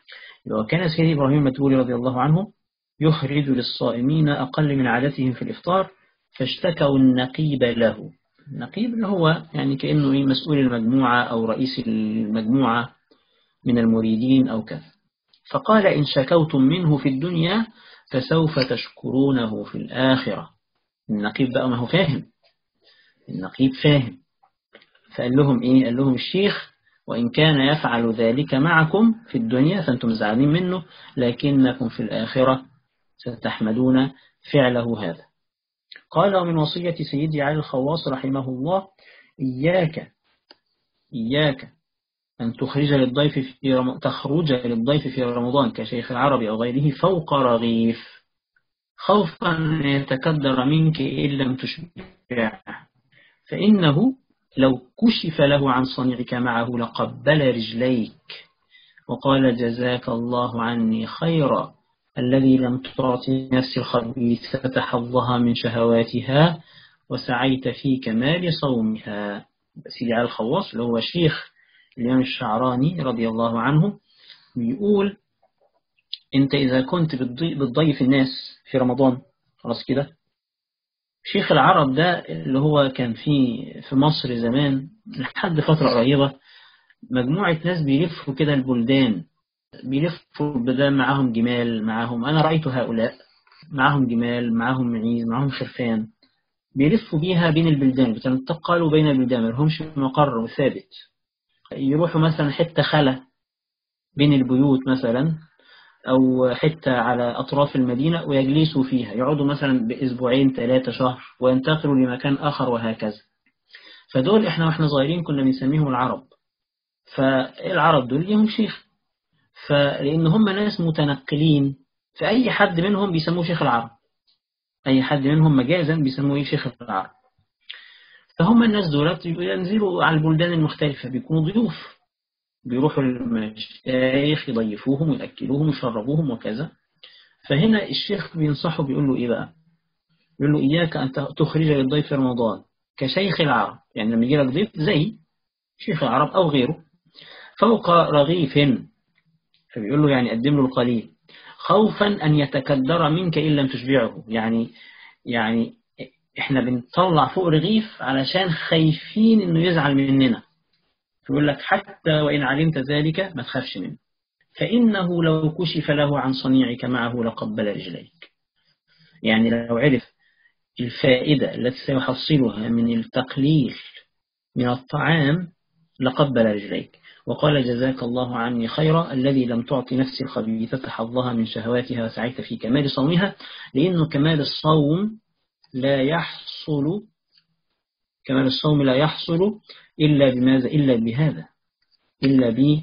وكان سيدي إبراهيم المدبولي رضي الله عنه يخرج للصائمين أقل من عادتهم في الإفطار فاشتكوا النقيب له. النقيب اللي هو يعني كأنه إيه، مسؤول المجموعة أو رئيس المجموعة من المريدين أو كذا. فقال: إن شكوتم منه في الدنيا فسوف تشكرونه في الآخرة. النقيب بقى ما هو فاهم، النقيب فاهم، فقال لهم إيه؟ قال لهم: الشيخ وإن كان يفعل ذلك معكم في الدنيا فأنتم زعلانين منه، لكنكم في الآخرة ستحمدون فعله هذا. قال: ومن وصية سيدي علي الخواص رحمه الله: إياك إياك أن تخرج للضيف في رم... تخرج للضيف في رمضان كشيخ العربي أو غيره فوق رغيف، خوفا أن يتكدر منك إن لم تشبعه، فإنه لو كشف له عن صنيعك معه لقبل رجليك وقال: جزاك الله عني خيرا الذي لم تعطي نفس الخبيثة حظها من شهواتها وسعيت في كمال صومها. سيدي علي الخواص اللي هو شيخ الإمام الشعراني رضي الله عنه بيقول: أنت إذا كنت بتضيف الناس في رمضان خلاص كده. شيخ العرب ده اللي هو كان في في مصر زمان لحد فترة قريبة مجموعة ناس بيلفوا كده البلدان، بيلفوا البلدان معاهم جمال، معاهم أنا رأيت هؤلاء معاهم جمال، معاهم معيز، معاهم خرفان، بيلفوا بيها بين البلدان، بتنتقلوا بين البلدان، ما لهمش مقر ثابت. يروحوا مثلا حتة خلا بين البيوت مثلا، أو حتة على أطراف المدينة ويجلسوا فيها، يقعدوا مثلا بأسبوعين ثلاثة شهر وينتقلوا لمكان آخر وهكذا. فدول إحنا وإحنا صغيرين كنا بنسميهم العرب. فالعرب دول ليهم شيخ، فلأن هم ناس متنقلين، فأي حد منهم بيسموه شيخ العرب، أي حد منهم مجازا بيسموه شيخ العرب. فهم الناس دولت ينزلوا على البلدان المختلفة، بيكونوا ضيوف، بيروحوا المشايخ يضيفوهم ويأكلوهم ويشربوهم وكذا. فهنا الشيخ بينصحه بيقول له إيه بقى؟ بيقول له: إياك أن تخرج للضيف رمضان كشيخ العرب، يعني لما يجي لك ضيف زي شيخ العرب أو غيره فوق رغيف، فبيقول له يعني قدم له القليل خوفا أن يتكدر منك إن لم تشبعه. يعني يعني إحنا بنطلع فوق رغيف علشان خايفين إنه يزعل مننا، يقول لك حتى وإن علمت ذلك ما تخافش منه، فإنه لو كشف له عن صنيعك معه لقبل رجليك. يعني لو عرف الفائدة التي سيحصلها من التقليل من الطعام لقبل رجليك وقال: جزاك الله عني خيرا الذي لم تعطي نفسي الخبيثة حظها من شهواتها وسعيت في كمال صومها. لأنه كمال الصوم لا يحصل كمال الصوم لا يحصل إلا بماذا؟ إلا بهذا، إلا ب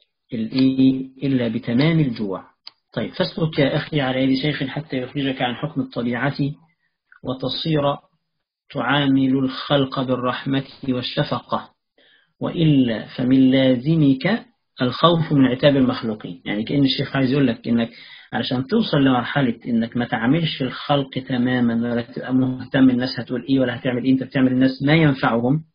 إلا بتمام الجوع. طيب فاسلك يا أخي على يد شيخ حتى يخرجك عن حكم الطبيعة وتصير تعامل الخلق بالرحمة والشفقة، وإلا فمن لازمك الخوف من عتاب المخلوقين. يعني كأن الشيخ عايز يقول لك إنك علشان توصل لمرحلة إنك ما تعاملش الخلق تماما، ولا تبقى مهتم الناس هتقول إيه ولا هتعمل إيه، أنت بتعمل الناس ما ينفعهم.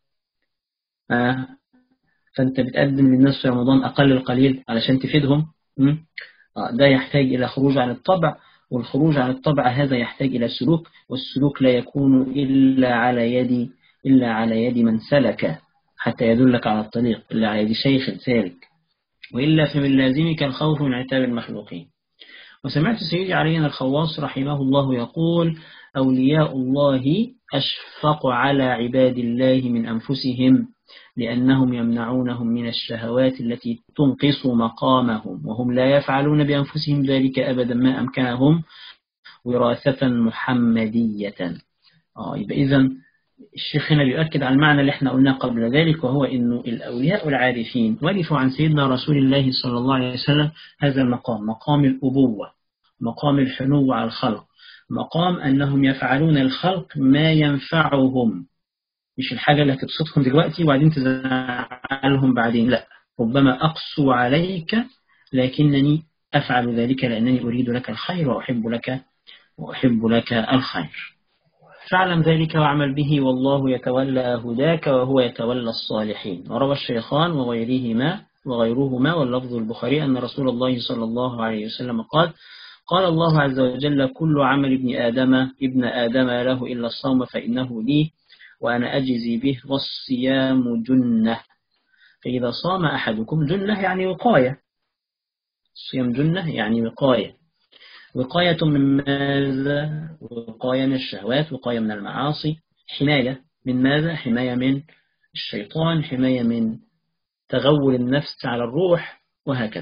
آه فأنت بتقدم للناس في رمضان أقل القليل علشان تفيدهم. آه ده يحتاج إلى خروج عن الطبع، والخروج عن الطبع هذا يحتاج إلى سلوك، والسلوك لا يكون إلا على يد إلا على يد من سلك حتى يدلك على الطريق، إلا على يد شيخ سالك، وإلا فمن لازمك الخوف من عتاب المخلوقين. وسمعت سيدي علي الخواص رحمه الله يقول: أولياء الله أشفق على عباد الله من أنفسهم، لأنهم يمنعونهم من الشهوات التي تنقص مقامهم، وهم لا يفعلون بأنفسهم ذلك أبدا ما أمكنهم وراثة محمدية. آه يبقى إذن الشيخ هنا بيؤكد على المعنى اللي احنا قلناه قبل ذلك، وهو إنه الأولياء العارفين ورثوا عن سيدنا رسول الله صلى الله عليه وسلم هذا المقام، مقام الأبوة، مقام الحنو على الخلق، مقام أنهم يفعلون الخلق ما ينفعهم، مش الحاجة اللي هتبسطهم دلوقتي وبعدين تزعلهم بعدين، لا، ربما أقسو عليك لكنني أفعل ذلك لأنني أريد لك الخير وأحب لك وأحب لك الخير. فاعلم ذلك واعمل به، والله يتولى هداك وهو يتولى الصالحين. وروى الشيخان وغيرهما وغيرهما واللفظ البخاري أن رسول الله صلى الله عليه وسلم قال: قال الله عز وجل: كل عمل ابن آدم ابن آدم له إلا الصوم فإنه لي وأنا أجزي به، والصيام جنة، فإذا صام أحدكم، جنة يعني وقاية، الصيام جنة يعني وقاية. وقاية من ماذا؟ وقاية من الشهوات، وقاية من المعاصي، حماية من ماذا؟ حماية من الشيطان، حماية من تغول النفس على الروح، وهكذا.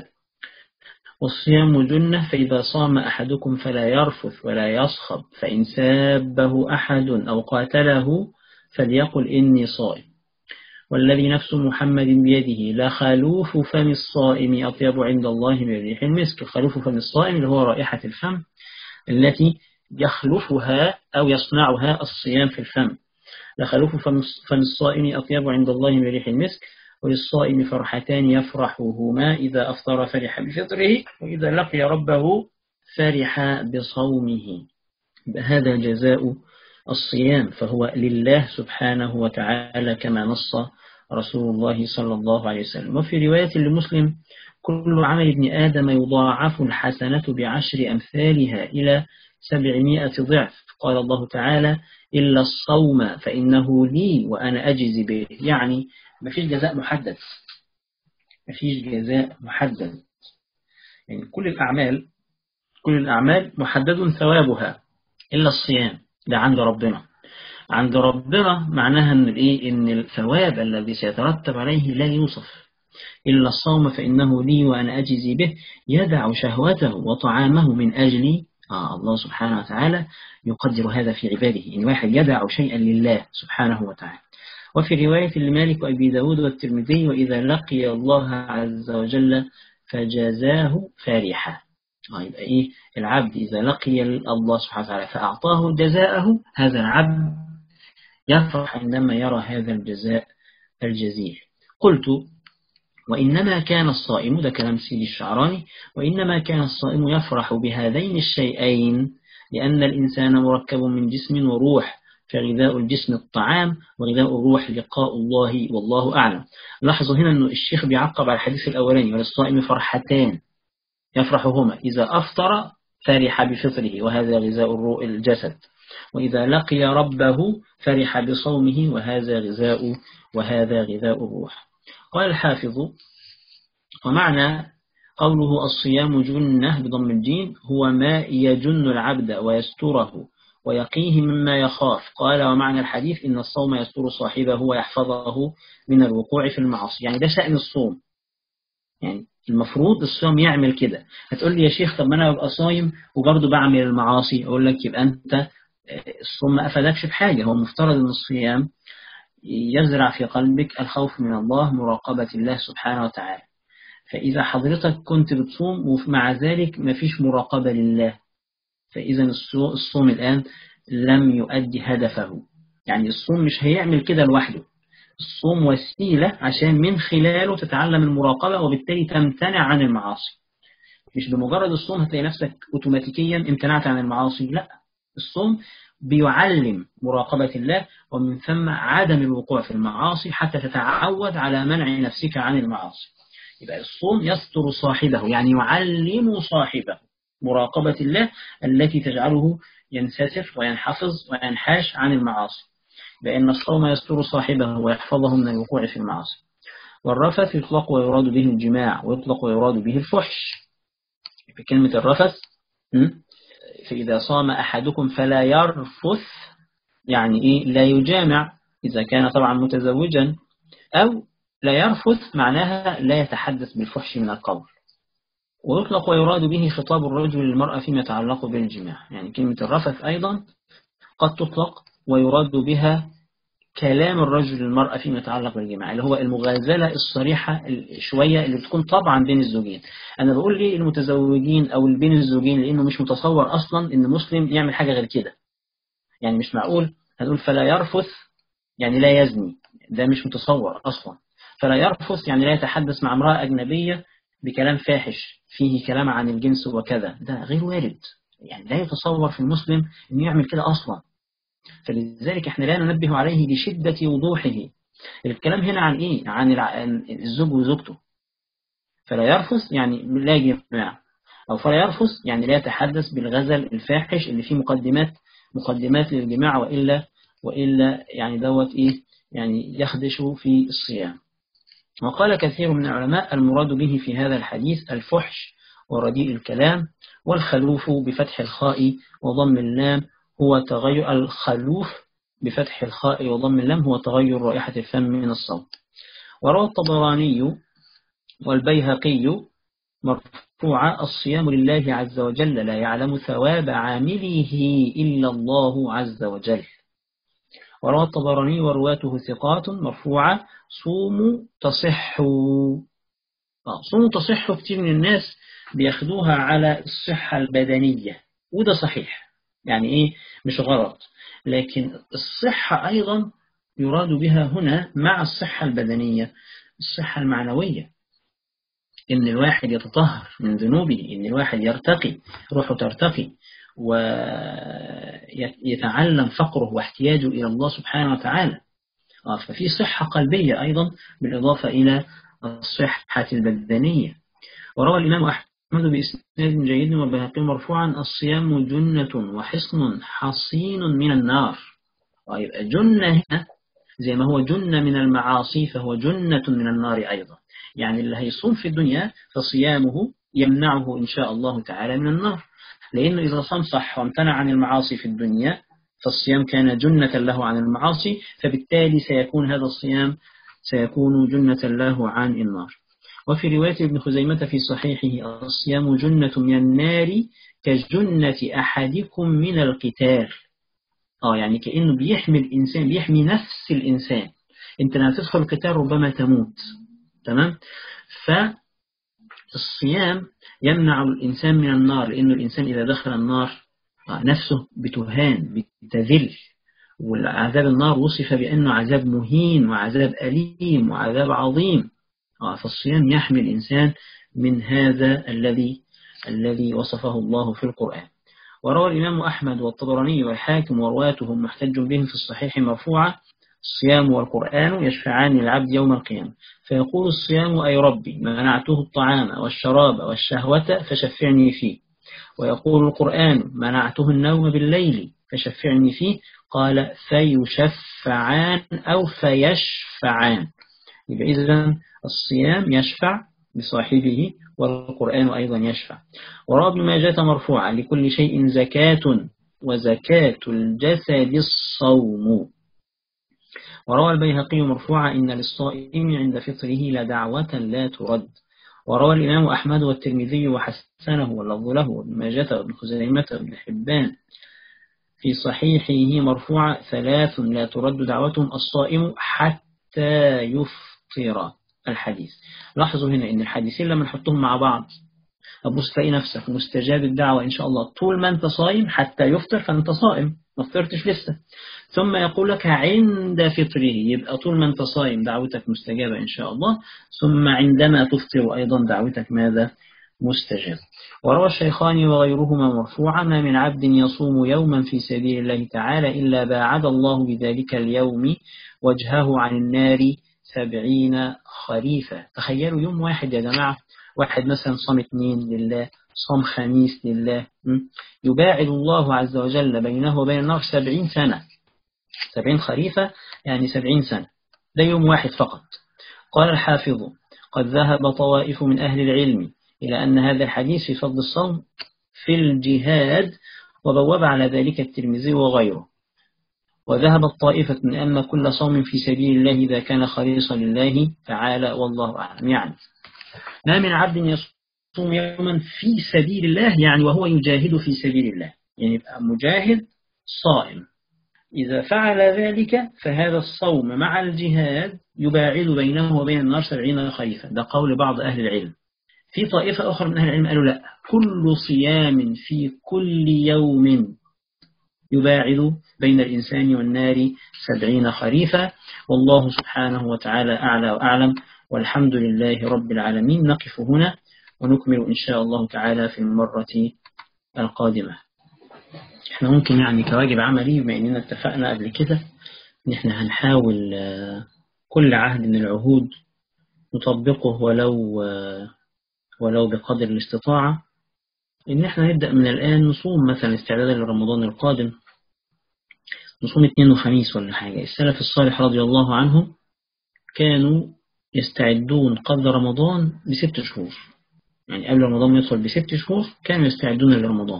والصيام جنة، فإذا صام أحدكم فلا يرفث ولا يصخب، فإن سابه أحد أو قاتله فليقل إني صائم. والذي نفس محمد بيده لخلوف فم الصائم أطيب عند الله من ريح المسك. خلوف فم الصائم اللي هو رائحة الفم التي يخلفها أو يصنعها الصيام في الفم. لخلوف فم الصائم أطيب عند الله من ريح المسك. وللصائم فرحتان يفرحهما: إذا أفطر فرح بفطره، وإذا لقي ربه فرح بصومه. هذا جزاء الصيام، فهو لله سبحانه وتعالى كما نص رسول الله صلى الله عليه وسلم. وفي رواية لمسلم: كل عمل ابن آدم يضاعف الحسنة بعشر أمثالها إلى سبعمائة ضعف. قال الله تعالى: إلا الصوم فإنه لي وأنا أجزي به. يعني ما فيش جزاء محدد، ما فيش جزاء محدد، يعني كل الأعمال كل الأعمال محدد ثوابها إلا الصيام، ده عند ربنا. عند ربنا معناها إن الإيه؟ إن الثواب الذي سيترتب عليه لا يوصف. إلا الصوم فإنه لي وأنا أجزي به، يدع شهوته وطعامه من أجلي. آه الله سبحانه وتعالى يقدر هذا في عباده، إن واحد يدع شيئا لله سبحانه وتعالى. وفي رواية لمالك وأبي داود والترمذي: وإذا لقي الله عز وجل فجزاه فرحا. آه يبقى إيه؟ العبد إذا لقي الله سبحانه وتعالى فأعطاه جزاءه، هذا العبد يفرح عندما يرى هذا الجزاء الجزيل. قلت: وإنما كان الصائم، ده كلام سيدي الشعراني، وإنما كان الصائم يفرح بهذين الشيئين لأن الإنسان مركب من جسم وروح، فغذاء الجسم الطعام وغذاء الروح لقاء الله، والله أعلم. لاحظوا هنا أنه الشيخ بيعقب على الحديث الأولاني: وللصائم فرحتان يفرحهما، إذا أفطر فرح بفطره وهذا غذاء الجسد، وإذا لقي ربه فرح بصومه وهذا غذاء وهذا غذاء الروح. قال الحافظ: ومعنى قوله الصيام جنة بضم الجين هو ما يجن العبد ويستره ويقيه مما يخاف. قال: ومعنى الحديث إن الصوم يستر صاحبه ويحفظه من الوقوع في المعاصي. يعني ده شأن الصوم، يعني المفروض الصيام يعمل كده. هتقول لي يا شيخ طب ما أنا ببقى صايم وبرضه بعمل المعاصي. أقول لك يبقى أنت الصوم ما أفادكش بحاجة. هو مفترض أن الصيام يزرع في قلبك الخوف من الله، مراقبة الله سبحانه وتعالى. فإذا حضرتك كنت بتصوم ومع ذلك ما فيش مراقبة لله، فإذا الصوم الآن لم يؤدي هدفه. يعني الصوم مش هيعمل كده لوحده، الصوم وسيلة عشان من خلاله تتعلم المراقبة وبالتالي تمتنع عن المعاصي. مش بمجرد الصوم هتلاقي نفسك أوتوماتيكيا امتنعت عن المعاصي، لا، الصوم بيعلم مراقبة الله ومن ثم عدم الوقوع في المعاصي حتى تتعود على منع نفسك عن المعاصي. يبقى الصوم يستر صاحبه، يعني يعلم صاحبه مراقبة الله التي تجعله ينستر وينحفظ وينحاش عن المعاصي، لأن الصوم يستر صاحبه ويحفظه من الوقوع في المعاصي. والرفث يطلق ويراد به الجماع، ويطلق ويراد به الفحش. في كلمة الرفث، فإذا صام أحدكم فلا يرفث، يعني إيه؟ لا يجامع إذا كان طبعا متزوجا، أو لا يرفث معناها لا يتحدث بالفحش من القول. ويطلق ويراد به خطاب الرجل للمرأة فيما يتعلق بالجماع. يعني كلمة الرفث أيضا قد تطلق ويراد بها كلام الرجل للمرأة فيما يتعلق بالجماع، اللي هو المغازلة الصريحة شوية اللي بتكون طبعا بين الزوجين. أنا بقول لي المتزوجين أو بين الزوجين لأنه مش متصور أصلا إن مسلم يعمل حاجة غير كده. يعني مش معقول هنقول فلا يرفث يعني لا يزني، ده مش متصور أصلا. فلا يرفث يعني لا يتحدث مع امرأة أجنبية بكلام فاحش فيه كلام عن الجنس وكذا، ده غير وارد. يعني لا يتصور في المسلم أن يعمل كده أصلا. فلذلك احنا لا ننبه عليه بشدة وضوحه. الكلام هنا عن إيه؟ عن الزوج وزوجته. فلا يرفث يعني لا جماع، أو فلا يرفث يعني لا يتحدث بالغزل الفاحش اللي فيه مقدمات مقدمات للجماع، وإلا وإلا يعني دوت إيه؟ يعني يخدش في الصيام. وقال كثير من العلماء المراد به في هذا الحديث الفحش ورديء الكلام. والخلوف بفتح الخاء وضم اللام هو تغير الخلوف بفتح الخاء وضم اللام هو تغير رائحة الفم من الصوت. وروى الطبراني والبيهقي مرفوعا الصيام لله عز وجل لا يعلم ثواب عامله إلا الله عز وجل. وروى الطبراني ورواته ثقات مرفوعة صوموا تصحوا. صوموا تصحوا كتير من الناس بياخدوها على الصحة البدنية، وده صحيح، يعني إيه مش غلط، لكن الصحة أيضا يراد بها هنا مع الصحة البدنية الصحة المعنوية، إن الواحد يتطهر من ذنوبه، إن الواحد يرتقي روحه ترتقي ويتعلم فقره واحتياجه إلى الله سبحانه وتعالى. ففي صحة قلبية أيضا بالإضافة إلى الصحة البدنية. وروى الإمام أحمد بإسناد جيد والبيهقي مرفوعا الصيام جنة وحصن حصين من النار. ويبقى جنة هنا زي ما هو جنة من المعاصي فهو جنة من النار أيضا. يعني اللي هيصوم في الدنيا فصيامه يمنعه إن شاء الله تعالى من النار، لأنه إذا صام صح وامتنع عن المعاصي في الدنيا فالصيام كان جنة له عن المعاصي، فبالتالي سيكون هذا الصيام سيكون جنة له عن النار. وفي رواية ابن خزيمة في صحيحه الصيام جنة من النار كجنة أحدكم من القتال. آه يعني كأنه بيحمي الإنسان، بيحمي نفس الإنسان. أنت لما تدخل القتال ربما تموت، تمام؟ فالصيام يمنع الإنسان من النار، لأنه الإنسان إذا دخل النار نفسه بتهان بتذل، والعذاب النار وصف بأنه عذاب مهين وعذاب أليم وعذاب عظيم. فالصيام يحمي الإنسان من هذا الذي الذي وصفه الله في القرآن. وروى الإمام أحمد والطبراني والحاكم ورواتهم محتج بهم في الصحيح مرفوعة الصيام والقرآن يشفعان للعبد يوم القيامة، فيقول الصيام أي ربي منعته الطعام والشراب والشهوة فشفعني فيه، ويقول القرآن منعته النوم بالليل فشفعني فيه، قال فيشفعان أو فيشفعان. يبقى إذن الصيام يشفع بصاحبه والقرآن أيضا يشفع. وروى ابن ماجه مرفوعا لكل شيء زكاة وزكاة الجسد الصوم. وروى البيهقي مرفوعا إن للصائم عند فطره لدعوة لا ترد. وروى الإمام أحمد والترمذي وحسنه واللفظ له وابن ماجه وابن خزيمة وابن حبان في صحيحه مرفوعة: ثلاث لا ترد دعوتهم الصائم حتى يفطر. الحديث. لاحظوا هنا إن الحديثين لما نحطهم مع بعض أبص تلاقي نفسك مستجاب الدعوة إن شاء الله طول ما أنت صايم حتى يفطر، فأنت صائم ما فطرتش لسه. ثم يقول لك عند فطره، يبقى طول ما أنت صايم دعوتك مستجابة إن شاء الله، ثم عندما تفطر أيضا دعوتك ماذا؟ مستجاب. وروى الشيخان وغيرهما مرفوعا: ما من عبد يصوم يوما في سبيل الله تعالى إلا باعد الله بذلك اليوم وجهه عن النار سبعين خريفا. تخيلوا يوم واحد يا جماعة، واحد مثلا صام اثنين لله، صام خميس لله، يباعد الله عز وجل بينه وبين النار سبعين سنة. سبعين خريفة يعني سبعين سنة، ده يوم واحد فقط. قال الحافظ: قد ذهب طوائف من أهل العلم إلى أن هذا الحديث في فضل الصوم في الجهاد، وبوب على ذلك الترمذي وغيره. وذهبت طائفة من أن كل صوم في سبيل الله إذا كان خالصا لله تعالى والله أعلم. يعني ما من عبد يصوم يوما في سبيل الله، يعني وهو يجاهد في سبيل الله، يعني يبقى مجاهد صائم. إذا فعل ذلك فهذا الصوم مع الجهاد يباعد بينه وبين النار سبعين خريفا. ده قول بعض أهل العلم. في طائفة أخرى من أهل العلم قالوا لا، كل صيام في كل يوم يباعد بين الإنسان والنار سبعين خريفا. والله سبحانه وتعالى أعلى وأعلم، والحمد لله رب العالمين. نقف هنا ونكمل إن شاء الله تعالى في المرة القادمة. احنا ممكن يعني كواجب عملي بما أننا اتفقنا قبل كده ان احنا هنحاول كل عهد من العهود نطبقه ولو ولو بقدر الاستطاعة، ان احنا نبدأ من الآن نصوم مثلا استعدادا لرمضان القادم، نصوم اثنين وخميس ولا حاجة. السلف الصالح رضي الله عنهم كانوا يستعدون قبل رمضان بست شهور، يعني قبل رمضان يدخل بست شهور كانوا يستعدون لرمضان.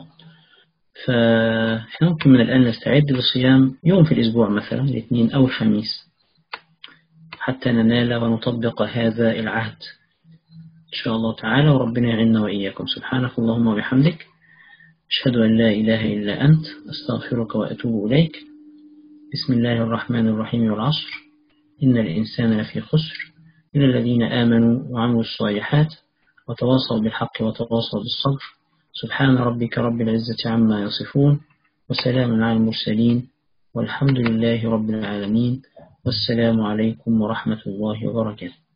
فاحنا ممكن من الآن نستعد للصيام يوم في الأسبوع مثلا الاثنين أو الخميس حتى ننال ونطبق هذا العهد إن شاء الله تعالى، وربنا يعيننا وإياكم. سبحانك اللهم وبحمدك، أشهد أن لا إله إلا أنت، أستغفرك وأتوب إليك. بسم الله الرحمن الرحيم. والعصر إن الإنسان لفي خسر إلا الذين آمنوا وعملوا الصالحات وتواصوا بالحق وتواصوا بالصبر. سبحان ربك رب العزة عما يصفون، وسلام على المرسلين، والحمد لله رب العالمين، والسلام عليكم ورحمة الله وبركاته.